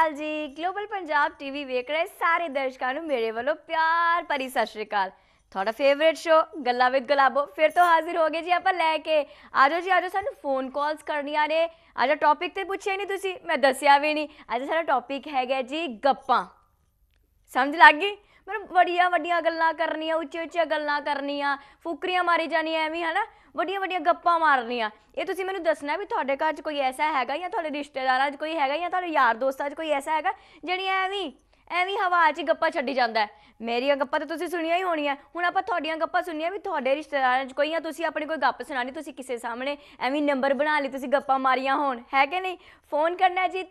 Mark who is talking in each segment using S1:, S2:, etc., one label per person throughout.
S1: ਅਕਾਲ ਜੀ। Global Punjab TV ਵੇਖ ਰਹੇ ਸਾਰੇ ਦਰਸ਼ਕਾਂ ਨੂੰ ਮੇਰੇ ਵੱਲੋਂ ਪਿਆਰ ਭਰੀ ਸਤਿ ਸ਼੍ਰੀ ਅਕਾਲ। ਤੁਹਾਡਾ ਫੇਵਰੇਟ ਸ਼ੋ ਗੱਲਾਂ ਵਿਦ ਗੁਲਾਬੋ ਫਿਰ ਤੋਂ ਹਾਜ਼ਰ ਹੋ ਗਏ ਜੀ ਆਪਾਂ ਲੈ ਕੇ। ਆਜੋ ਜੀ ਆਜੋ, ਸਾਨੂੰ ਫੋਨ ਕਾਲਸ ਕਰਨੀਆਂ ਨੇ। ਅੱਜ ਟੌਪਿਕ ਤੇ ਪੁੱਛਿਆ ਨਹੀਂ ਤੁਸੀਂ, ਮੈਂ ਦੱਸਿਆ ਵੀ ਨਹੀਂ। ਅੱਜ ਸਾਡਾ ਟੌਪਿਕ ਹੈਗਾ ਜੀ ਗੱਪਾਂ। ਸਮਝ ਲੱਗ ਗਈ? ਮਤਲਬ ਵੱਡੀਆਂ ਵੱਡੀਆਂ ਗੱਲਾਂ ਕਰਨੀਆਂ, ਉੱਚੀਆਂ ਉੱਚੀਆਂ ਗੱਲਾਂ ਕਰਨੀਆਂ, ਫੁਕਰੀਆਂ ਮਾਰੀ ਜਾਣੀਆਂ ਐਵੇਂ, ਹੈ ਨਾ, ਵੱਡੀਆਂ ਵੱਡੀਆਂ ਗੱਪਾਂ ਮਾਰਨੀਆਂ। ਇਹ ਤੁਸੀਂ ਮੈਨੂੰ ਦੱਸਣਾ ਵੀ ਤੁਹਾਡੇ ਘਰ 'ਚ ਕੋਈ ਐਸਾ ਹੈਗਾ, ਜਾਂ ਤੁਹਾਡੇ ਰਿਸ਼ਤੇਦਾਰਾਂ 'ਚ ਕੋਈ ਹੈਗਾ, ਜਾਂ ਤੁਹਾਡੇ ਯਾਰ ਦੋਸਤਾਂ 'ਚ ਕੋਈ ਐਸਾ ਹੈਗਾ ਜਿਹੜੀ ਐਵੇਂ ਐਵੇਂ ਹਵਾ 'ਚ ਗੱਪਾਂ ਛੱਡੀ ਜਾਂਦਾ। ਮੇਰੀਆਂ ਗੱਪਾਂ ਤਾਂ ਤੁਸੀਂ ਸੁਣੀਆਂ ਹੀ ਹੋਣੀਆਂ, ਹੁਣ ਆਪਾਂ ਤੁਹਾਡੀਆਂ ਗੱਪਾਂ ਸੁਣੀਆਂ ਵੀ ਤੁਹਾਡੇ ਰਿਸ਼ਤੇਦਾਰਾਂ 'ਚ ਕੋਈ, ਜਾਂ ਤੁਸੀਂ ਆਪਣੀ ਕੋਈ ਗੱਪ ਸੁਣਾਣੀ, ਤੁਸੀਂ ਕਿਸੇ ਸਾਹਮਣੇ ਐਵੇਂ ਨੰਬਰ ਬਣਾ ਲਈ, ਤੁਸੀਂ ਗੱਪਾਂ ਮਾਰੀਆਂ ਹੋਣ, ਹੈ ਕਿ ਨਹੀਂ। ਫੋਨ ਕਰਨਾ ਜੀ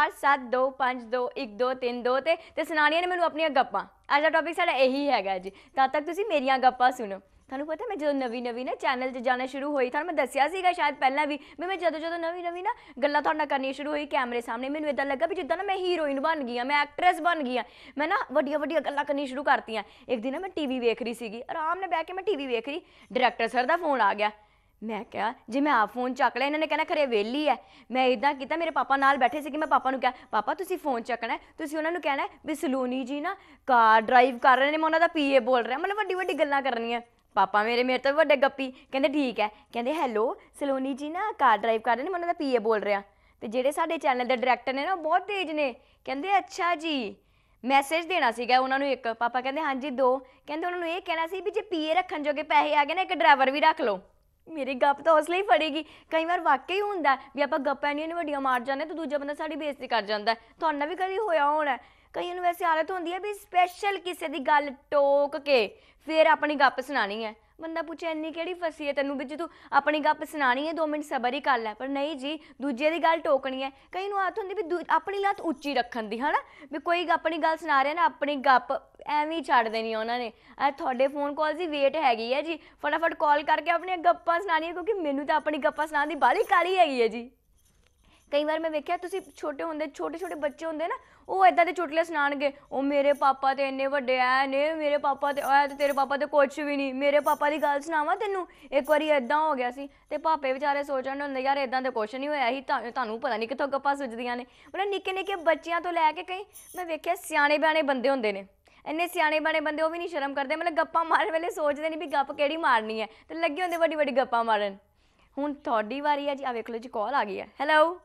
S1: 3472521232 ਤੇ ਸੁਣਾਣੀਆਂ ਨੇ ਮੈਨੂੰ ਆਪਣੀਆਂ ਗੱਪਾਂ। ਅੱਜ ਦਾ ਟੌਪਿਕ ਸਾਡਾ ਇਹੀ ਹੈਗਾ ਜੀ। ਤਦ ਤੱਕ ਤੁਸੀਂ ਮੇਰੀਆਂ ਗੱਪਾਂ ਸੁਣੋ। ਤੁਹਾਨੂੰ ਪਤਾ ਮੈਂ ਜਦੋਂ ਨਵੀਂ ਨਾ ਚੈਨਲ 'ਚ ਜਾਣਾ ਸ਼ੁਰੂ ਹੋਈ, ਤੁਹਾਨੂੰ ਮੈਂ ਦੱਸਿਆ ਸੀਗਾ ਸ਼ਾਇਦ ਪਹਿਲਾਂ ਵੀ ਮੈਂ ਜਦੋਂ ਨਵੀਂ ਨਾ ਗੱਲਾਂ ਤੁਹਾਡੇ ਨਾਲ ਕਰਨੀਆਂ ਸ਼ੁਰੂ ਹੋਈ ਕੈਮਰੇ ਸਾਹਮਣੇ, ਮੈਨੂੰ ਇੱਦਾਂ ਲੱਗਾ ਵੀ ਜਿੱਦਾਂ ਨਾ ਮੈਂ ਹੀਰੋਇਨ ਬਣ ਗਈ ਹਾਂ, ਮੈਂ ਐਕਟਰੈਸ ਬਣ ਗਈ ਹਾਂ। ਮੈਂ ਨਾ ਵੱਡੀਆਂ ਵੱਡੀਆਂ ਗੱਲਾਂ ਕਰਨੀਆਂ ਸ਼ੁਰੂ ਕਰਤੀਆਂ। ਇੱਕ ਦਿਨ ਨਾ ਮੈਂ ਟੀਵੀ ਵੇਖ ਰਹੀ ਸੀਗੀ, ਆਰਾਮ ਨਾਲ ਬਹਿ ਕੇ ਮੈਂ ਟੀਵੀ ਵੇਖ ਰਹੀ, ਡਾਇਰੈਕਟਰ ਸਰ ਦਾ ਫੋਨ ਆ ਗਿਆ। ਮੈਂ ਕਿਹਾ ਜੇ ਮੈਂ ਆਪ ਫੋਨ ਚੱਕ ਲਿਆ, ਇਹਨਾਂ ਨੇ ਕਹਿਣਾ ਖਰੇ ਵਿਹਲੀ ਹੈ। ਮੈਂ ਇੱਦਾਂ ਕੀਤਾ, ਮੇਰੇ ਪਾਪਾ ਨਾਲ ਬੈਠੇ ਸੀਗੇ, ਮੈਂ ਪਾਪਾ ਨੂੰ ਕਿਹਾ ਪਾਪਾ ਤੁਸੀਂ ਫੋਨ ਚੱਕਣਾ, ਤੁਸੀਂ ਉਹਨਾਂ ਨੂੰ ਕਹਿਣਾ ਵੀ ਸਲੋਨੀ ਜੀ ਨਾ ਕਾਰ ਡਰਾਈਵ ਕਰ ਰਹੇ ਨੇ, ਮੈਂ ਉਹਨਾਂ ਦਾ ਪੀਏ ਬੋਲ ਰਿਹਾ। ਮਤਲਬ ਵੱਡੀ ਵੱਡੀ ਗੱਲਾਂ ਕਰਨੀਆਂ। ਪਾਪਾ ਮੇਰੇ ਤੋਂ ਵੱਡੇ ਗੱਪੀ, ਕਹਿੰਦੇ ਠੀਕ ਹੈ, ਕਹਿੰਦੇ ਹੈਲੋ ਸਲੋਨੀ ਜੀ ਨਾ ਕਾਰ ਡਰਾਈਵ ਕਰ ਰਹੇ ਨੇ, ਮੈਂ ਉਹਨਾਂ ਦਾ ਪੀਏ ਬੋਲ ਰਿਹਾ। ਅਤੇ ਜਿਹੜੇ ਸਾਡੇ ਚੈਨਲ ਦੇ ਡਾਇਰੈਕਟਰ ਨੇ ਨਾ ਬਹੁਤ ਤੇਜ਼ ਨੇ, ਕਹਿੰਦੇ ਅੱਛਾ ਜੀ ਮੈਸੇਜ ਦੇਣਾ ਸੀਗਾ ਉਹਨਾਂ ਨੂੰ ਇੱਕ। ਪਾਪਾ ਕਹਿੰਦੇ ਹਾਂਜੀ ਦੋ। ਕਹਿੰਦੇ ਉਹਨਾਂ ਨੂੰ ਇਹ ਕਹਿਣਾ ਸੀ ਵੀ ਜੇ ਪੀਏ ਰੱਖਣ ਜੋਗੇ ਪੈਸੇ ਆ ਗਏ ਨਾ, ਇੱਕ ਡਰਾਈਵਰ ਵੀ ਰੱਖ ਲਓ। ਮੇਰੀ ਗੱਪ ਤਾਂ ਉਸ ਲਈ ਫੜੇਗੀ। ਕਈ ਵਾਰ ਵਾਕਈ ਹੁੰਦਾ ਵੀ ਆਪਾਂ ਗੱਪਾਂ ਇੰਨੀਆਂ ਵੱਡੀਆਂ ਮਾਰ ਜਾਂਦੇ ਤਾਂ ਦੂਜਾ ਬੰਦਾ ਸਾਡੀ ਬੇਇੱਜ਼ਤੀ ਕਰ ਜਾਂਦਾ। ਤੁਹਾਡੇ ਨਾਲ ਵੀ ਕਦੀ ਹੋਇਆ ਹੋਣਾ। ਕਈਆਂ ਨੂੰ ਵੈਸੇ ਆਦਤ ਹੁੰਦੀ ਹੈ ਵੀ ਸਪੈਸ਼ਲ ਕਿਸੇ ਦੀ ਗੱਲ ਟੋਕ ਕੇ ਫਿਰ ਆਪਣੀ ਗੱਪ ਸੁਣਾਉਣੀ ਹੈ। ਬੰਦਾ ਪੁੱਛੇ ਇੰਨੀ ਕਿਹੜੀ ਫਸੀ ਹੈ ਤੈਨੂੰ ਵੀ ਜੇ ਤੂੰ ਆਪਣੀ ਗੱਪ ਸੁਣਾਉਣੀ ਹੈ 2 ਮਿੰਟ ਸਬਰ ਹੀ ਕਰ ਲੈ। ਪਰ ਨਹੀਂ ਜੀ, ਦੂਜੇ ਦੀ ਗੱਲ ਟੋਕਣੀ ਹੈ। ਕਈ ਨੂੰ ਆਦਤ ਹੁੰਦੀ ਵੀ ਆਪਣੀ ਲੱਤ ਉੱਚੀ ਰੱਖਣ ਦੀ, ਹੈ ਨਾ, ਵੀ ਕੋਈ ਆਪਣੀ ਗੱਲ ਸੁਣਾ ਰਿਹਾ ਨਾ, ਆਪਣੀ ਗੱਪ ਐਵੇਂ ਹੀ ਛੱਡ ਦੇਣੀ ਆ ਉਹਨਾਂ ਨੇ। ਤੁਹਾਡੇ ਫੋਨ ਕਾਲ ਦੀ ਵੇਟ ਹੈਗੀ ਹੈ ਜੀ, ਫਟਾਫਟ ਕਾਲ ਕਰਕੇ ਆਪਣੀਆਂ ਗੱਪਾਂ ਸੁਣਾਉਣੀਆਂ, ਕਿਉਂਕਿ ਮੈਨੂੰ ਤਾਂ ਆਪਣੀ ਗੱਪਾਂ ਸੁਣਾਉਣ ਦੀ ਬਾਹਲੀ ਕਾਹਲੀ ਹੈਗੀ ਹੈ ਜੀ। ਕਈ ਵਾਰ ਮੈਂ ਵੇਖਿਆ ਤੁਸੀਂ ਛੋਟੇ ਹੁੰਦੇ, ਛੋਟੇ ਬੱਚੇ ਹੁੰਦੇ ਨਾ, ਉਹ ਇੱਦਾਂ ਦੇ ਚੁਟਕਲੇ ਸੁਣਾਉਣਗੇ, ਉਹ ਮੇਰੇ ਪਾਪਾ ਤਾਂ ਇੰਨੇ ਵੱਡੇ ਐ ਨੇ, ਮੇਰੇ ਪਾਪਾ ਤੇ ਐ, ਤੇ ਤੇਰੇ ਪਾਪਾ ਤਾਂ ਕੁਛ ਵੀ ਨਹੀਂ। ਮੇਰੇ ਪਾਪਾ ਦੀ ਗੱਲ ਸੁਣਾਵਾਂ ਤੈਨੂੰ, ਇੱਕ ਵਾਰੀ ਇੱਦਾਂ ਹੋ ਗਿਆ ਸੀ। ਅਤੇ ਪਾਪੇ ਵਿਚਾਰੇ ਸੋਚਣ ਹੁੰਦੇ ਯਾਰ ਇੱਦਾਂ ਤਾਂ ਕੁਛ ਨਹੀਂ ਹੋਇਆ ਸੀ, ਤੁਹਾਨੂੰ ਪਤਾ ਨਹੀਂ ਕਿੱਥੋਂ ਗੱਪਾਂ ਸੁੱਝਦੀਆਂ ਨੇ। ਮਤਲਬ ਨਿੱਕੇ ਨਿੱਕੇ ਬੱਚਿਆਂ ਤੋਂ ਲੈ ਕੇ ਕਈ ਮੈਂ ਵੇਖਿਆ ਸਿਆਣੇ ਬਿਆਣੇ ਬੰਦੇ ਹੁੰਦੇ ਨੇ, ਇੰਨੇ ਸਿਆਣੇ ਬਿਆਣੇ ਬੰਦੇ, ਉਹ ਵੀ ਨਹੀਂ ਸ਼ਰਮ ਕਰਦੇ। ਮਤਲਬ ਗੱਪਾਂ ਮਾਰਨ ਵੇਲੇ ਸੋਚਦੇ ਨਹੀਂ ਵੀ ਗੱਪ ਕਿਹੜੀ ਮਾਰਨੀ ਹੈ, ਅਤੇ ਲੱਗੇ ਹੁੰਦੇ ਵੱਡੀ ਵੱਡੀ ਗੱਪਾਂ ਮਾਰਨ। ਹੁਣ ਤੁਹਾਡੀ ਵਾਰੀ ਹੈ ਜੀ। ਆ ਵੇਖ ਲਓ ਜੀ ਕਾਲ ਆ ਗਈ ਹੈ। ਹੈਲੋ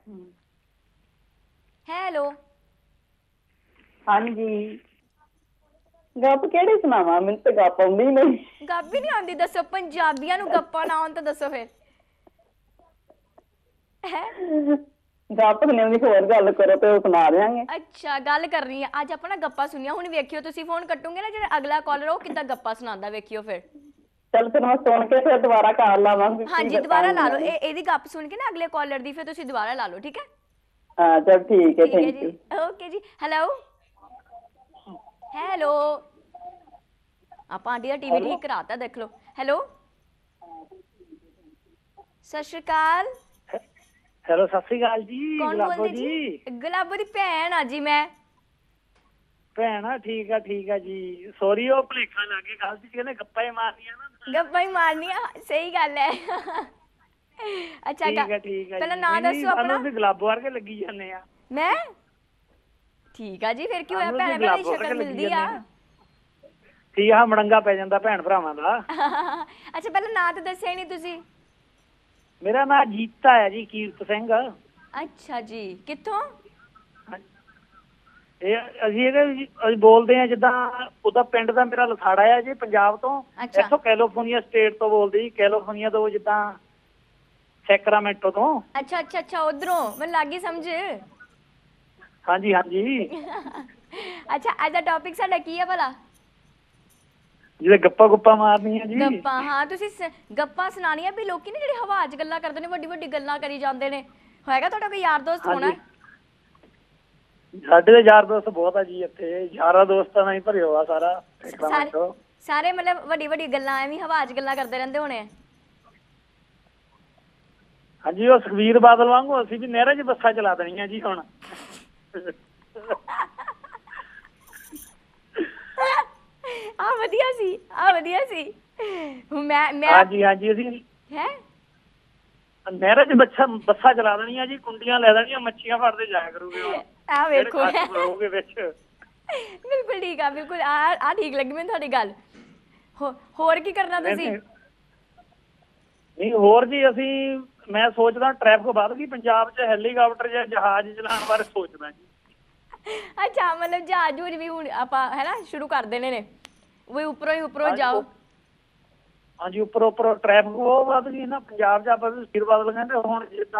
S1: ਹੈਲੋ
S2: ਹਾਂਜੀ, ਗੱਪ ਕਿਹੜੀ ਸੁਣਾਵਾਂ? ਮੈਨੂੰ ਤਾਂ ਗੱਪ ਆਉਂਦੀ ਨਹੀਂ।
S1: ਗੱਪ ਵੀ ਨਹੀਂ ਆਉਂਦੀ? ਦੱਸੋ, ਪੰਜਾਬੀਆਂ ਨੂੰ ਗੱਪਾਂ ਨਾ ਆਉਣ ਤਾਂ ਦੱਸੋ ਫਿਰ।
S2: ਗੱਪ ਨਹੀਂ ਆਉਂਦੀ, ਹੋਰ ਗੱਲ ਕਰੋ ਤੇ ਉਹ ਸੁਣਾ ਦਿਆਂਗੇ।
S1: ਅੱਛਾ, ਗੱਲ ਕਰਨੀ ਹੈ ਅੱਜ ਆਪਾਂ ਨਾ ਗੱਪਾਂ ਸੁਣੀਆਂ। ਹੁਣ ਵੇਖਿਓ ਤੁਸੀਂ ਫੋਨ ਕੱਟੋਗੇ ਨਾ, ਜਿਹੜਾ ਅਗਲਾ ਕਾਲਰ ਉਹ ਕਿੱਦਾਂ ਗੱਪਾਂ ਸੁਣਾਉਂਦਾ, ਵੇਖਿਓ ਫਿਰ।
S2: ਚੱਲ ਫਿਰ ਮੈਂ ਸੁਣ ਕੇ ਫਿਰ ਦੁਬਾਰਾ ਕਾਲ ਲਾਵਾਂਗੀ।
S1: ਹਾਂਜੀ ਦੁਬਾਰਾ ਲਾ ਲਓ, ਇਹਦੀ ਗੱਪ ਸੁਣ ਕੇ ਨਾ ਅਗਲੇ ਕਾਲਰ ਦੀ, ਫਿਰ ਤੁਸੀਂ ਦੁਬਾਰਾ ਲਾ ਲਓ, ਠੀਕ ਹੈ।
S2: ਹਾਂ ਚਲ ਠੀਕ ਹੈ,
S1: ਠੀਕ ਹੈ
S2: ਥੈਂਕ
S1: ਜੀ,
S2: ਯੂ।
S1: ਓਕੇ ਜੀ। ਹੈਲੋ ਹੈਲੋ, ਆਪਾਂ ਆਂਟੀ ਦਾ ਟੀਵੀ ਠੀਕ ਕਰਾਤਾ, ਦੇਖ ਲਓ। ਹੈਲੋ ਸਤਿ ਸ਼੍ਰੀ ਅਕਾਲ।
S3: ਹੈਲੋ ਸਤਿ ਸ੍ਰੀ ਅਕਾਲ ਜੀ।
S1: ਕੌਣ
S3: ਗੁਲਾਬੋ
S1: ਬੋਲਦੇ ਜੀ? ਗੁਲਾਬੋ ਦੀ ਭੈਣ ਆ ਜੀ ਮੈਂ।
S3: ਭੈਣ ਆ, ਠੀਕ ਆ ਜੀ। ਸੋਰੀ ਉਹ ਭੁਲੇਖਾ ਲੱਗ ਗਿਆ, ਗੱਲ ਸੀ ਕਹਿੰਦੇ ਗੱਪਾਂ ਹੀ ਮਾਰਨੀਆਂ ਨਾ।
S1: ਗੱਪਾਂ ਹੀ ਮਾਰਨੀਆਂ, ਸਹੀ ਗੱਲ ਹੈ। ਅੱਛਾ
S3: ਠੀਕ ਆ
S1: ਪਹਿਲਾਂ
S3: ਜੀ।
S1: ਨਾਂ ਦੱਸੋ ਆਪਣਾ।
S3: ਤੁਸੀਂ ਗੁਲਾਬੋ ਵਰਗੇ ਲੱਗੀ ਜਾਂਦੇ ਆ।
S1: ਮੈਂ ਠੀਕ ਆ ਜੀ, ਫਿਰ ਕੀ ਹੋਇਆ, ਭੈਣ ਭੈਣ ਦੀ ਸ਼ਕਲ ਮਿਲਦੀ ਆ।
S3: ਠੀਕ ਆ, ਮੜੰਗਾ ਪੈ ਜਾਂਦਾ ਭੈਣ ਭਰਾਵਾਂ ਦਾ।
S1: ਅੱਛਾ ਪਹਿਲਾਂ ਨਾਂ ਤਾਂ ਦੱਸਿਆ ਹੀ ਨਹੀਂ ਤੁਸੀਂ।
S3: ਮੇਰਾ ਨਾਂ ਜੀਤਾ ਹੈ ਜੀ, ਕੀਰਤ ਸਿੰਘ।
S1: ਅੱਛਾ ਜੀ, ਕਿੱਥੋਂ?
S3: ਅਸੀਂ ਬੋਲਦੇ ਆ ਜਿੱਦਾਂ ਉਹਦਾ ਪਿੰਡ ਦਾ ਮੇਰਾ ਲਸਾੜਾ ਆ ਜੀ, ਪੰਜਾਬ ਤੋਂ। ਇੱਥੋਂ ਕੈਲੀਫੋਰਨੀਆ ਸਟੇਟ ਤੋਂ ਬੋਲਦੇ ਜੀ, ਕੈਲੀਫੋਰਨੀਆ ਤੋਂ, ਜਿੱਦਾਂ ਸੈਕਰਾਮੈਂਟੋ ਤੋਂ।
S1: ਅੱਛਾ ਉਧਰੋਂ, ਮੈਨੂੰ ਲੱਗ ਗਈ ਸਮਝ।
S3: ਹਾਂਜੀ ਹਾਂਜੀ।
S1: ਅੱਛਾ ਅੱਜ ਦਾ ਟੌਪਿਕ ਸਾਡਾ ਕੀ ਹੈ ਭਲਾ?
S3: ਜਿਹੜੇ ਗੱਪਾਂ ਗੁੱਪਾਂ ਮਾਰਨੀਆਂ ਜੀ।
S1: ਗੱਪਾਂ, ਹਾਂ ਤੁਸੀਂ ਗੱਪਾਂ ਸੁਣਾਉਣੀਆਂ ਵੀ ਲੋਕੀ ਨੇ ਜਿਹੜੇ ਹਵਾ 'ਚ ਗੱਲਾਂ ਕਰਦੇ ਨੇ, ਵੱਡੀ ਵੱਡੀ ਗੱਲਾਂ ਕਰੀ ਜਾਂਦੇ ਨੇ। ਹੋਏਗਾ ਤੁਹਾਡਾ ਕੋਈ ਯਾਰ ਦੋਸਤ ਹੋਣਾ?
S3: ਸਾਡੇ ਦੇ ਯਾਰ ਦੋਸਤ ਬਹੁਤ ਆ ਜੀ ਇੱਥੇ, ਯਾਰਾਂ ਦੋਸਤਾਂ ਨਾਲ ਹੀ ਭਰਿਆ ਹੋਇਆ ਸਾਰਾ।
S1: ਸਾਰੇ ਮਤਲਬ ਵੱਡੀ ਵੱਡੀ ਗੱਲਾਂ ਐਵੇਂ ਹਵਾ 'ਚ ਗੱਲਾਂ ਕਰਦੇ ਰਹਿੰਦੇ ਹੋਣੇ।
S3: ਹਾਂਜੀ, ਉਹ ਸੁਖਬੀਰ ਬਾਦਲ ਵਾਂਗੂ ਅਸੀਂ ਵੀ ਨਹਿਰਾਂ 'ਚ ਬੱਸਾਂ ਚਲਾ ਦੇਣੀਆਂ ਜੀ ਹੁਣ।
S1: ਆ ਵਧੀਆ ਸੀ। ਮੈਂ
S3: ਹਾਂਜੀ ਅਸੀਂ
S1: ਹੈ
S3: ਨਹਿਰਾਂ 'ਚ ਬੱਸਾਂ ਚਲਾ ਦੇਣੀਆਂ ਜੀ, ਕੁੰਡੀਆਂ ਲੈ ਦੇਣੀਆਂ, ਮੱਛੀਆਂ ਫੜਦੇ ਜਾਇਆ ਕਰੂਗੇ ਹੁਣ।
S1: ਆ ਵੇਖੋ
S3: ਹੋਗੇ ਵਿੱਚ।
S1: ਬਿਲਕੁਲ ਠੀਕ ਆ, ਬਿਲਕੁਲ ਆ ਠੀਕ ਲੱਗੀ ਮੈਨੂੰ ਤੁਹਾਡੀ ਗੱਲ। ਹੋਰ ਕੀ ਕਰਨਾ ਤੁਸੀਂ?
S3: ਨਹੀਂ ਹੋਰ ਜੀ ਅਸੀਂ ਮੈਂ ਸੋਚਦਾ ਟ੍ਰੈਫਿਕ ਵੱਧ ਗਈ ਪੰਜਾਬ 'ਚ, ਹੈਲੀਕਾਪਟਰ ਜਾਂ ਜਹਾਜ਼ ਚਲਾਉਣ ਬਾਰੇ ਸੋਚਦਾ ਜੀ।
S1: ਅੱਛਾ, ਮਤਲਬ ਜਹਾਜ਼ ਵੀ ਹੁਣ ਆਪਾਂ ਹੈ ਨਾ ਸ਼ੁਰੂ ਕਰ ਦੇਣੇ ਨੇ, ਉਹ ਉੱਪਰੋਂ ਜਾਓ।
S3: ਹਾਂਜੀ, ਉੱਪਰੋਂ ਟ੍ਰੈਫਿਕ ਉਹ ਵੱਧ ਗਈ ਨਾ ਪੰਜਾਬ 'ਚ। ਆਪਾਂ ਵੀ ਸਿਰ ਬਦਲ ਕਹਿੰਦੇ ਹੁਣ ਜਿੱਦਾਂ।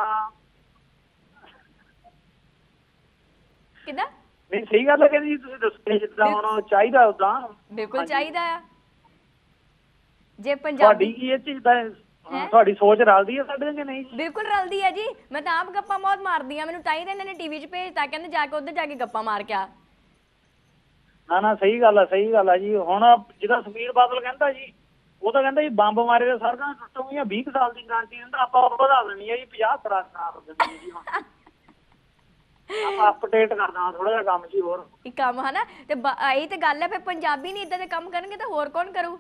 S1: ਕਿੱਦਾਂ?
S3: ਨਹੀਂ ਸਹੀ ਗੱਲ ਹੈ ਜੀ, ਤੁਸੀਂ ਦੱਸੋ ਜਿੱਦਾਂ ਹੁਣ ਚਾਹੀਦਾ ਉਦਾਂ।
S1: ਬਿਲਕੁਲ ਚਾਹੀਦਾ ਆ। ਜੇ ਪੰਜਾਬੀ
S3: ਤੁਹਾਡੀ ਕੀ ਇਹ ਚੀਜ਼ ਦਾ ਤੁਹਾਡੀ ਸੋਚ ਰਲਦੀ ਹੈ ਸਾਡੇ ਕਿ ਨਹੀਂ?
S1: ਬਿਲਕੁਲ ਰਲਦੀ ਹੈ ਜੀ, ਮੈਂ ਤਾਂ ਆਪ ਗੱਪਾਂ ਬਹੁਤ ਮਾਰਦੀ ਆ। ਮੈਨੂੰ ਤਾਂ ਹੀ ਤਾਂ ਇਹਨਾਂ ਨੇ ਟੀਵੀ 'ਚ ਭੇਜਤਾ, ਕਹਿੰਦੇ ਜਾ ਕੇ ਉੱਧਰ ਜਾ ਕੇ ਗੱਪਾਂ ਮਾਰ ਕੇ ਆ।
S3: ਨਾ ਸਹੀ ਗੱਲ ਆ ਜੀ। ਹੁਣ ਜਿੱਦਾਂ ਸੁਖਬੀਰ ਬਾਦਲ ਕਹਿੰਦਾ ਜੀ, ਉਹ ਤਾਂ ਕਹਿੰਦਾ ਜੀ ਬੰਬ ਮਾਰੇ ਦੇ ਸੜਕਾਂ ਟੁੱਟੂਗੀਆਂ, 20 ਸਾਲ ਦੀ ਗਾਰੰਟੀ ਦਿੰਦਾ। ਆਪਾਂ ਵਧਾ ਦੇਣੀ ਹੈ ਜੀ 50 ਸੜਕਾਂ ਕਰ ਦਿੰਦੀ ਹੈ ਜੀ। ਹੁਣ ਆਪਾਂ ਅਪਡੇਟ ਕਰਦਾ ਥੋੜਾ ਜਿਹਾ ਕੰਮ ਜੀ ਹੋਰ
S1: ਇਹ ਕੰਮ ਹਨਾ। ਤੇ ਇਹੀ ਤੇ ਗੱਲ ਹੈ, ਫਿਰ ਪੰਜਾਬੀ ਨਹੀਂ ਇਦਾਂ ਦੇ ਕੰਮ ਕਰਨਗੇ ਤਾਂ ਹੋਰ ਕੌਣ ਕਰੂ?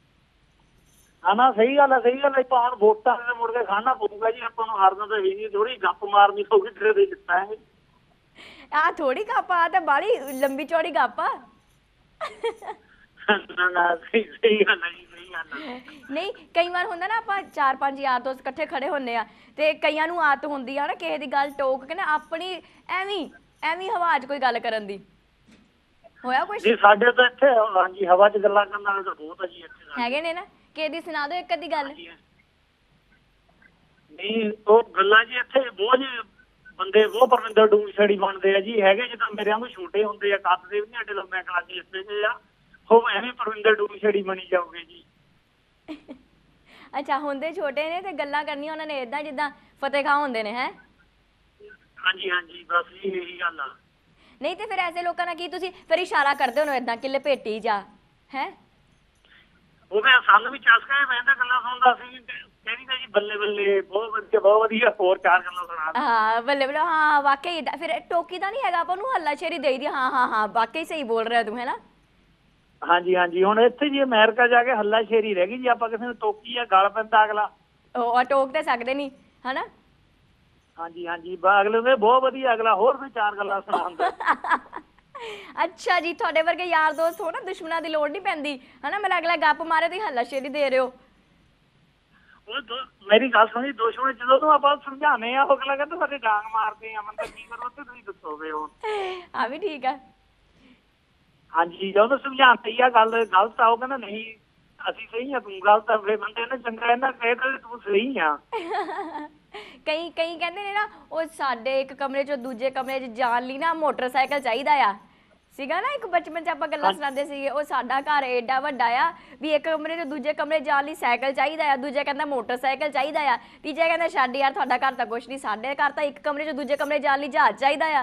S3: ਨਾ ਸਹੀ ਗੱਲ ਹੈ। ਆਪਾਂ ਹੁਣ ਵੋਟਾਂ ਦੇ ਮੁੜ ਕੇ ਖਾਣਾ ਪਊਗਾ ਜੀ। ਆਪਾਂ ਨੂੰ ਹਾਰਨਾ ਤਾਂ ਹੀ ਨਹੀਂ, ਥੋੜੀ ਗੱਪ ਮਾਰਨੀ ਪਊਗੀ, ਤੇਰੇ ਦੇ ਜਿੱਤਾਂਗੇ।
S1: ਆ ਥੋੜੀ ਗੱਪ ਆ, ਤਾਂ ਬਾਹਲੀ ਲੰਬੀ ਚੌੜੀ ਗੱਪ ਆ।
S3: ਸਹੀ ਗੱਲ ਹੈ ਜੀ, ਸਹੀ ਗੱਲ ਹੈ।
S1: ਨਹੀਂ ਕਈ ਵਾਰ ਹੁੰਦਾ ਨਾ, ਆਪਾਂ 4-5 ਯਾਰ ਦੋਸਤ ਇਕੱਠੇ ਖੜੇ ਹੁੰਦੇ ਆ, ਤੇ ਕਈਆਂ ਨੂੰ ਆਦਤ ਹੁੰਦੀ ਆ ਨਾ ਕਿਸੇ ਦੀ ਗੱਲ ਟੋਕ ਕੇ ਨਾ ਆਪਣੀ ਐਵੇਂ ਹਵਾ 'ਚ ਕੋਈ ਗੱਲ ਕਰਨ ਦੀ। ਹੋਇਆ ਕੁਛ?
S3: ਜੀ ਸਾਡੇ ਤਾਂ ਇੱਥੇ ਹਾਂਜੀ ਹਵਾ 'ਚ ਗੱਲਾਂ ਕਰਨ ਵਾਲੇ ਤਾਂ ਬਹੁਤ ਆ ਜੀ ਇੱਥੇ।
S1: ਹੈਗੇ ਨੇ ਨਾ, ਕਿਸੇ ਦੀ ਸੁਣਾ ਦਿਓ ਇੱਕ ਅੱਧੀ ਗੱਲ।
S3: ਨਹੀਂ ਉਹ ਗੱਲਾਂ ਜੀ ਇੱਥੇ ਬਹੁਤ ਬੰਦੇ ਬਹੁਤ ਪਰਮਿੰਦਰ ਡੂੰਗ ਛੜੀ ਬਣਦੇ ਆ ਜੀ। ਹੈਗੇ ਜਿੱਦਾਂ ਮੇਰੇ ਵਾਂਗੂ ਛੋਟੇ ਹੁੰਦੇ ਆ, ਕੱਦ ਦੇ ਵੀ ਨਹੀਂ, ਸਾਡੇ ਲੰਮੇ ਕਲਾਸੀ ਇੱਥੇ ਆ, ਉਹ ਐਵੇਂ ਪਰਮਿੰਦਰ ਡੂੰਗ ਛੜੀ ਬਣੀ ਜਾਓਗੇ ਜੀ।
S1: ਅੱਛਾ, ਹੁੰਦੇ ਛੋਟੇ ਨੇ ਤੇ ਗੱਲਾਂ ਕਰਨੀਆਂ ਉਹਨਾਂ ਨੇ ਏਦਾਂ ਜਿੱਦਾਂ ਫਤਿਹ ਖਾਂ ਹੁੰਦੇ ਨੇ ਹੈ।
S3: ਹਾਂਜੀ ਬਸ ਜੀ ਇਹੀ ਗੱਲ ਆ।
S1: ਨਹੀਂ ਤੇ ਫਿਰ ਐਸੇ ਲੋਕਾਂ ਨਾਲ ਕੀ ਤੁਸੀਂ ਫਿਰ ਇਸ਼ਾਰਾ ਕਰਦੇ ਹੋ ਏਦਾਂ ਕਿ ਲਪੇਟੀ ਜਾ ਹੈ?
S3: ਉਹਦੇ ਸਾਨੂੰ ਵੀ ਚਸਕਾ ਮੈਂ ਤਾਂ ਗੱਲਾਂ ਸੁਣਦਾ ਸੀ, ਕਹਿੰਦੀ ਜੀ ਬੱਲੇ ਬੱਲੇ ਬਹੁਤ ਵਧੀਆ ਹੋਰ ਚਾਰ ਗੱਲਾਂ ਸੁਣਾ।
S1: ਹਾਂ ਬੱਲੇ ਬੱਲੇ, ਹਾਂ ਵਾਕਈ ਫਿਰ ਟੋਕੀ ਤਾਂ ਨਹੀਂ ਹੈਗਾ, ਆਪਾਂ ਨੂੰ ਹੱਲਾ ਸ਼ੇਰੀ ਦੇਈ ਦੀ। ਹਾਂ ਵਾਕਈ ਸਹੀ ਬੋਲ ਰਿਹਾ ਤੂੰ, ਹੈ ਨਾ।
S3: ਹਾਂਜੀ ਹੁਣ ਇੱਥੇ ਜੀ ਅਮਰੀਕਾ ਜਾ ਕੇ ਹੱਲਾ ਸ਼ੇਰੀ ਰਹਿ ਗਈ ਜੀ। ਆਪਾਂ ਕਿਸੇ ਨੂੰ ਟੋਕੀ ਆ ਗਲ ਪੈਂਦਾ ਅਗਲਾ,
S1: ਉਹ ਟੋਕ ਤੇ ਸਕਦੇ ਨਹੀਂ, ਹਨਾ।
S3: ਹਾਂਜੀ ਅਗਲੇ ਨੇ ਬਹੁਤ ਵਧੀਆ, ਅਗਲਾ ਹੋਰ ਵੀ ਚਾਰ ਗੱਲਾਂ ਸੁਣਾਉਂਦਾ।
S1: ਅੱਛਾ ਜੀ, ਤੁਹਾਡੇ ਵਰਗੇ ਯਾਰ ਦੋਸਤ ਹੋ ਨਾ, ਦੁਸ਼ਮਣਾਂ ਦੀ ਲੋੜ ਨਹੀਂ ਪੈਂਦੀ, ਹਨਾ। ਮੇਰਾ ਅਗਲਾ ਗੱਪ ਮਾਰੇ ਤੁਸੀਂ ਹੱਲਾ ਸ਼ੇਰੀ ਦੇ ਰਹੇ ਹੋ।
S3: ਮੇਰੀ ਗੱਲ ਸੁਣੀ, ਦੁਸ਼ਮਣ ਜਦੋਂ ਤੋਂ ਆਪਾਂ ਸਮਝਾਣੇ ਆ, ਅਗਲਾ ਕਹਿੰਦਾ ਸਾਡੇ ਡਾਂਗ ਮਾਰਦੇ ਆ। ਮਤਲਬ ਕੀ ਕਰੋ ਤੇ ਤੁਸੀਂ ਦੱਸੋਗੇ ਹੁਣ।
S1: ਆ ਵੀ ਠੀਕ ਆ।
S3: ਹਾਂਜੀ ਜਦੋਂ ਸਮਝਾਉਂਦੀ ਆ ਗੱਲ ਗਲਤ ਆ, ਉਹ ਕਹਿੰਦਾ ਨਹੀਂ ਅਸੀਂ ਸਹੀ ਆ, ਤੂੰ ਗਲਤ ਆ। ਫਿਰ ਬੰਦੇ ਨੇ ਚੰਗਾ ਇਹਨਾਂ ਕਹਿ ਤੂੰ ਸਹੀ ਆ।
S1: ਕਈ ਕਹਿੰਦੇ ਨੇ ਨਾ, ਉਹ ਸਾਡੇ ਇੱਕ ਕਮਰੇ ਚੋਂ ਦੂਜੇ ਕਮਰੇ 'ਚ ਜਾਣ ਲਈ ਨਾ ਮੋਟਰਸਾਈਕਲ ਚਾਹੀਦਾ ਆ। ਸੀਗਾ ਨਾ ਇੱਕ ਬਚਪਨ 'ਚ ਆਪਾਂ ਗੱਲਾਂ ਸੁਣਾਉਂਦੇ ਸੀਗੇ, ਉਹ ਸਾਡਾ ਘਰ ਏਡਾ ਵੱਡਾ ਆ ਵੀ ਇੱਕ ਕਮਰੇ ਤੋਂ ਦੂਜੇ ਕਮਰੇ ਜਾਣ ਲਈ ਸਾਈਕਲ ਚਾਹੀਦਾ ਆ, ਦੂਜਾ ਕਹਿੰਦਾ ਮੋਟਰਸਾਈਕਲ ਚਾਹੀਦਾ ਆ, ਤੀਜਾ ਕਹਿੰਦਾ ਛੱਡ ਯਾਰ ਤੁਹਾਡਾ ਘਰ ਤਾਂ ਕੁਛ ਨਹੀਂ, ਸਾਡੇ ਘਰ ਤਾਂ ਇੱਕ ਕਮਰੇ 'ਚੋਂ ਦੂਜੇ ਕਮਰੇ ਜਾਣ ਲਈ ਜਹਾਜ਼ ਚਾਹੀਦਾ ਆ।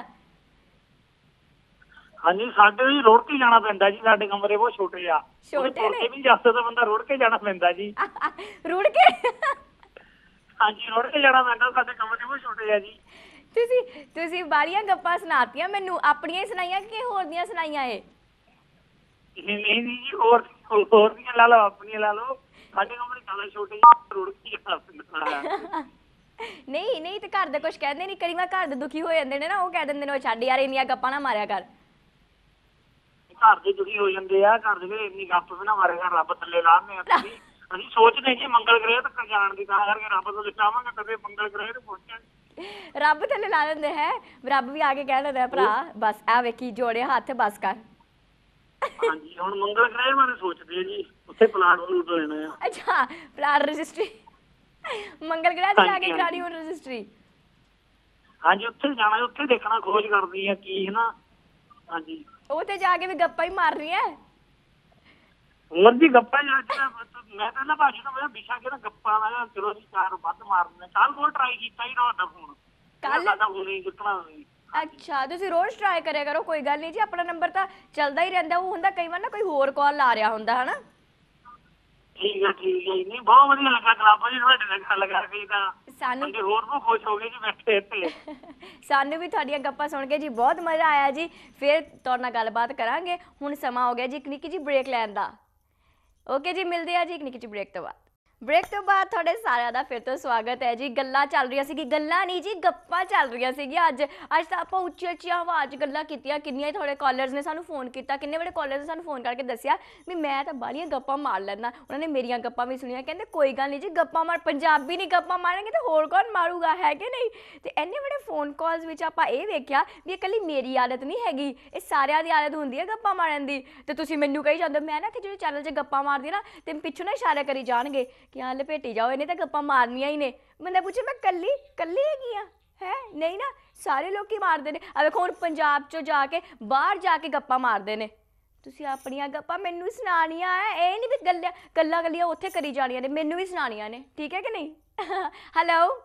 S3: ਹਾਂਜੀ ਸਾਡੇ ਵੀ ਰੋੜ ਕੇ ਜਾਣਾ ਪੈਂਦਾ ਜੀ, ਸਾਡੇ ਕਮਰੇ ਬਹੁਤ ਛੋਟੇ ਆ।
S1: ਛੋਟੇ ਨੇ
S3: ਵੀ ਜਾ ਸਕਦਾ ਬੰਦਾ, ਰੋੜ ਕੇ ਜਾਣਾ ਪੈਂਦਾ ਜੀ।
S1: ਰੁੜ ਕੇ?
S3: ਹਾਂਜੀ ਰੋੜ ਕੇ ਜਾਣਾ ਪੈਂਦਾ, ਸਾਡੇ ਕਮਰੇ ਬਹੁਤ ਛੋਟੇ ਆ ਜੀ।
S1: ਤੁਸੀਂ ਬਾਰੀਆਂ ਗੱਪਾਂ ਸੁਣਾਤੀਆਂ ਮੈਨੂੰ, ਆਪਣੀਆਂ ਹੀ ਸੁਣਾਈਆਂ ਕਿ ਹੋਰ ਦੀਆਂ ਸੁਣਾਈਆਂ ਇਹ?
S3: ਨਹੀਂ ਜੀ ਹੋਰ ਦੀਆਂ ਲਾ ਲਓ, ਆਪਣੀਆਂ ਲਾ ਲਓ। ਸਾਡੇ ਕਮਰੇ ਜ਼ਿਆਦਾ ਛੋਟੇ, ਰੋੜ ਕੇ ਜਾਣਾ ਪੈਂਦਾ।
S1: ਨਹੀਂ ਤੇ ਘਰ ਦੇ ਕੁਛ ਕਹਿੰਦੇ ਨਹੀਂ? ਕਈ ਵਾਰ ਘਰ ਦੇ ਦੁਖੀ ਹੋ ਜਾਂਦੇ ਨੇ ਨਾ, ਉਹ ਕਹਿ ਦਿੰਦੇ ਨੇ ਛੱਡ ਯਾਰ ਇੰਨੀਆਂ ਗੱਪਾਂ ਨਾ ਮਾਰਿਆ ਕਰ।
S3: ਘਰ ਦੇ ਦੁਖੀ ਹੋ ਜਾਂਦੇ ਆ, ਘਰ ਦੇ ਇੰਨੀ ਗੱਪ ਵੀ ਨਾ ਮਾਰਿਆ ਕਰ, ਰੱਬ ਥੱਲੇ ਲਾਹਨੇ ਆ। ਅਸੀਂ ਸੋਚਦੇ ਜੀ ਮੰਗਲ ਗ੍ਰਹਿ ਤੱਕ ਜਾਣ ਦੀ, ਤਾਂ ਕਰਕੇ ਰੱਬ ਤੋਂ ਲਿਖਾਵਾਂਗੇ ਤਦੇ ਮੰਗਲ ਗ੍ਰਹਿ ਤੇ ਪਹੁੰਚਾਂਗੇ।
S1: ਰੱਬ ਥੱਲੇ ਲਾ ਦਿੰਦੇ ਹੈ, ਰੱਬ ਵੀ ਆ ਕੇ ਕਹਿ ਦਿੰਦਾ ਭਰਾ ਬਸ ਆ ਵੇਖੀ ਜੋੜੇ ਹੱਥ ਬਸ ਕਰ।
S3: ਹਾਂਜੀ ਹੁਣ ਮੰਗਲ ਗ੍ਰਹਿ ਬਾਰੇ ਸੋਚਦੇ ਆ ਜੀ, ਉੱਥੇ ਪਲਾਟ ਪਲੂਟ ਲੈਣੇ ਆ।
S1: ਅੱਛਾ ਪਲਾਟ ਰਜਿਸਟਰੀ ਮੰਗਲ ਗ੍ਰਹਿ ਤੇ ਜਾ ਕੇ ਕਰਾਣੀ ਹੁਣ ਰਜਿਸਟਰੀ?
S3: ਹਾਂਜੀ ਉੱਥੇ ਜਾਣਾ, ਉੱਥੇ ਦੇਖਣਾ, ਖੋਜ ਕਰਦੀ ਆ ਕੀ ਹੈ ਨਾ। ਹਾਂਜੀ
S1: ਉੱਥੇ ਜਾ ਕੇ ਵੀ ਗੱਪਾਂ ਹੀ ਮਾਰ ਰਹੀ ਹੈ।
S3: ਹੋਰ ਜੀ ਗੱਪਾਂ ਮੈਂ ਤਾਂ ਨਾ ਭਾਜੀ ਤੋਂ ਮੈਂ ਵਿਸ਼ਾ ਕਿ ਗੱਪਾਂ ਦਾ ਚਲੋ ਜੀ ਚਾਰ ਵੱਧ ਮਾਰਦੇ। ਕੱਲ ਕੋਲ ਟਰਾਈ ਕੀਤਾ ਹੀ ਤੁਹਾਡਾ ਫੋਨ, ਸਾਡਾ ਫੋਨ ਹੀ ਚੁੱਕਣਾ।
S1: ਅੱਛਾ ਤੁਸੀਂ ਰੋਜ਼ ਟਰਾਈ ਕਰਿਆ ਕਰੋ, ਕੋਈ ਗੱਲ ਨਹੀਂ ਜੀ, ਆਪਣਾ ਨੰਬਰ ਤਾਂ ਚੱਲਦਾ ਹੀ ਰਹਿੰਦਾ। ਉਹ ਹੁੰਦਾ ਕਈ ਵਾਰ ਨਾ ਕੋਈ ਹੋਰ ਕਾਲ ਲਾ ਰਿਹਾ ਹੁੰਦਾ, ਹਨਾ।
S3: ਠੀਕ ਹੈ ਨਹੀਂ ਬਹੁਤ ਵਧੀਆ ਲੱਗਾ ਕਲਾਪਾ ਜੀ ਤੁਹਾਡੇ ਨਾਲ ਗੱਲ ਕਰਕੇ, ਤਾਂ
S1: ਸਾਨੂੰ
S3: ਹੋਰ ਵੀ ਖੁਸ਼ ਹੋ ਗਏ ਜੀ ਬੈਠੇ ਇੱਥੇ।
S1: ਸਾਨੂੰ ਵੀ ਤੁਹਾਡੀਆਂ ਗੱਪਾਂ ਸੁਣ ਕੇ ਜੀ ਬਹੁਤ ਮਜ਼ਾ ਆਇਆ ਜੀ। ਫਿਰ ਤੁਹਾਡੇ ਨਾਲ ਗੱਲਬਾਤ ਕਰਾਂਗੇ। ਹੁਣ ਸਮਾਂ ਹੋ ਗਿਆ ਜੀ ਇੱਕ ਨਿੱਕੀ ਜੀ ਬ੍ਰੇਕ ਲੈਣ ਦਾ। ਓਕੇ ਜੀ, ਮਿਲਦੇ ਆ ਜੀ ਇੱਕ ਨਿੱਕੀ ਜੀ ਬ੍ਰੇਕ ਤੋਂ ਬਾਅਦ। ਬ੍ਰੇਕ ਤੋਂ ਬਾਅਦ ਤੁਹਾਡੇ ਸਾਰਿਆਂ ਦਾ ਫਿਰ ਤੋਂ ਸਵਾਗਤ ਹੈ ਜੀ। ਗੱਲਾਂ ਚੱਲ ਰਹੀਆਂ ਸੀਗੀ, ਗੱਲਾਂ ਨਹੀਂ ਜੀ ਗੱਪਾਂ ਚੱਲ ਰਹੀਆਂ ਸੀਗੀਆਂ। ਅੱਜ ਤਾਂ ਆਪਾਂ ਉੱਚੀ ਉੱਚੀ ਆਵਾਜ਼ 'ਚ ਗੱਲਾਂ ਕੀਤੀਆਂ। ਕਿੰਨੀਆਂ ਹੀ ਤੁਹਾਡੇ ਕਾਲਰਸ ਨੇ ਸਾਨੂੰ ਫੋਨ ਕੀਤਾ, ਕਿੰਨੇ ਬੜੇ ਕਾਲਰਸ ਨੇ ਸਾਨੂੰ ਫੋਨ ਕਰਕੇ ਦੱਸਿਆ ਵੀ ਮੈਂ ਤਾਂ ਬਾਹਲੀਆਂ ਗੱਪਾਂ ਮਾਰ ਲੈਂਦਾ। ਉਹਨਾਂ ਨੇ ਮੇਰੀਆਂ ਗੱਪਾਂ ਵੀ ਸੁਣੀਆਂ, ਕਹਿੰਦੇ ਕੋਈ ਗੱਲ ਨਹੀਂ ਜੀ, ਗੱਪਾਂ ਮਾਰ, ਪੰਜਾਬੀ ਨਹੀਂ ਗੱਪਾਂ ਮਾਰਾਂਗੇ ਤਾਂ ਹੋਰ ਕੌਣ ਮਾਰੂਗਾ, ਹੈ ਕਿ ਨਹੀਂ। ਤੇ ਇੰਨੇ ਬੜੇ ਫੋਨ ਕਾਲਸ ਵਿੱਚ ਆਪਾਂ ਇਹ ਵੇਖਿਆ ਵੀ ਇਹ ਇਕੱਲੀ ਮੇਰੀ ਆਦਤ ਨਹੀਂ ਹੈਗੀ, ਇਹ ਸਾਰਿਆਂ ਦੀ ਆਦਤ ਹੁੰਦੀ ਹੈ ਗੱਪਾਂ ਮਾਰਨ ਦੀ। ਤੇ ਤੁਸੀਂ ਮੈਨੂੰ ਕਹੀ ਜਾਂਦੇ, ਮੈਂ ਨਾ ਕਿ ਜਿਹੜੇ ਚੈਨਲ 'ਚ ਗੱਪਾਂ ਮਾਰਦੀ ਨਾ ਤੇ ਪਿੱਛੋਂ ਨਾ ਇਸ਼ਾਰਾ ਕਰੀ ਜਾਣਗੇ ਕਿ ਹਾਂ ਲਪੇਟੀ ਜਾਓ, ਇਹਨੇ ਤਾਂ ਗੱਪਾਂ ਮਾਰਨੀਆਂ ਹੀ ਨੇ। ਬੰਦਾ ਪੁੱਛੇ ਮੈਂ ਕੱਲੀ ਹੈਗੀ ਆ, ਹੈ ਨਹੀਂ ਨਾ, ਸਾਰੇ ਲੋਕੀ ਮਾਰਦੇ ਨੇ। ਆ ਵੇਖੋ ਹੁਣ ਪੰਜਾਬ 'ਚੋਂ ਜਾ ਕੇ ਬਾਹਰ ਜਾ ਕੇ ਗੱਪਾਂ ਮਾਰਦੇ ਨੇ। ਤੁਸੀਂ ਆਪਣੀਆਂ ਗੱਪਾਂ ਮੈਨੂੰ ਸੁਣਾਉਣੀਆਂ ਹੈ, ਇਹ ਨਹੀਂ ਵੀ ਗੱਲਾਂ ਉੱਥੇ ਕਰੀ ਜਾਣੀਆਂ ਨੇ, ਮੈਨੂੰ ਵੀ ਸੁਣਾਉਣੀਆਂ ਨੇ, ਠੀਕ ਹੈ ਕਿ ਨਹੀਂ। ਹੈਲੋ,